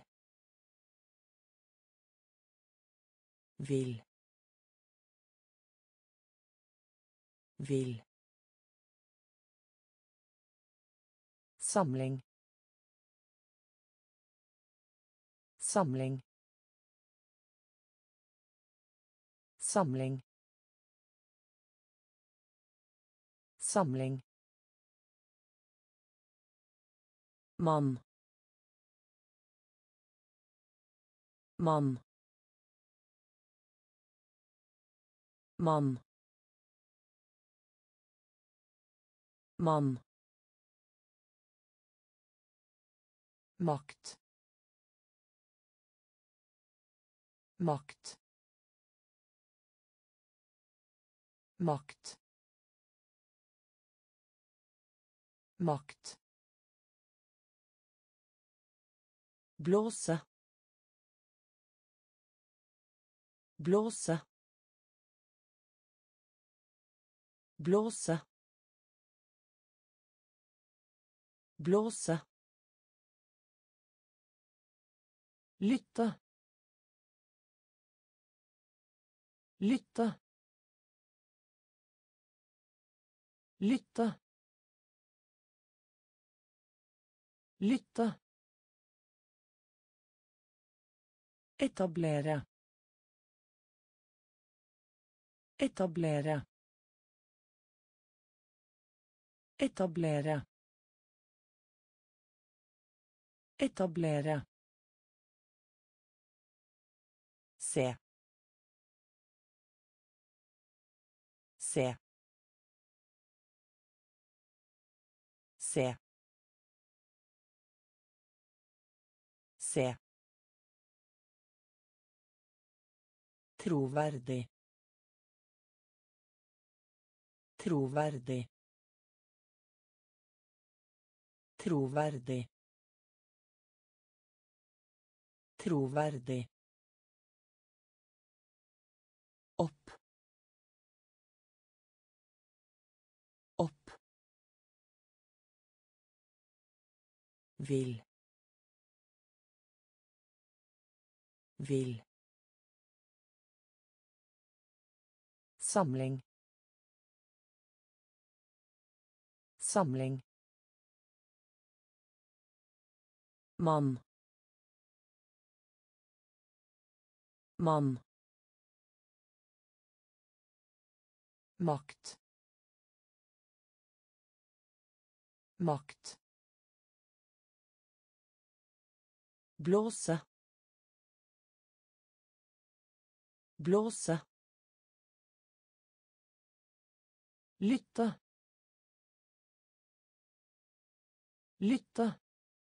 Vil. Vil. Samling. Samling. Samling. Samling. Mann. Mann. Mann. Mann. Makt. Makt. Makt. Makt. Blåse. Blåse. Blåse. Blåse. Lytte. Lytte. Lytte. Lytte. Etablere. Etablere. Etablere. Etablere. Se. Se. Se. Se. Troverdig. Troverdig. Troverdig. Troverdig. Opp. Opp. Vil. Vil. Samling. Samling. Mann. Mann. Makt. Makt. Blåse. Blåse. Lytte. Lytte.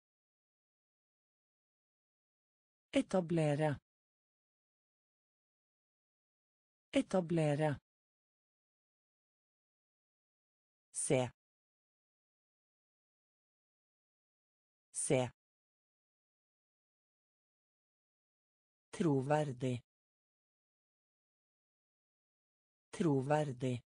Etablere. Etablere. Se. Se. Troverdig. Troverdig.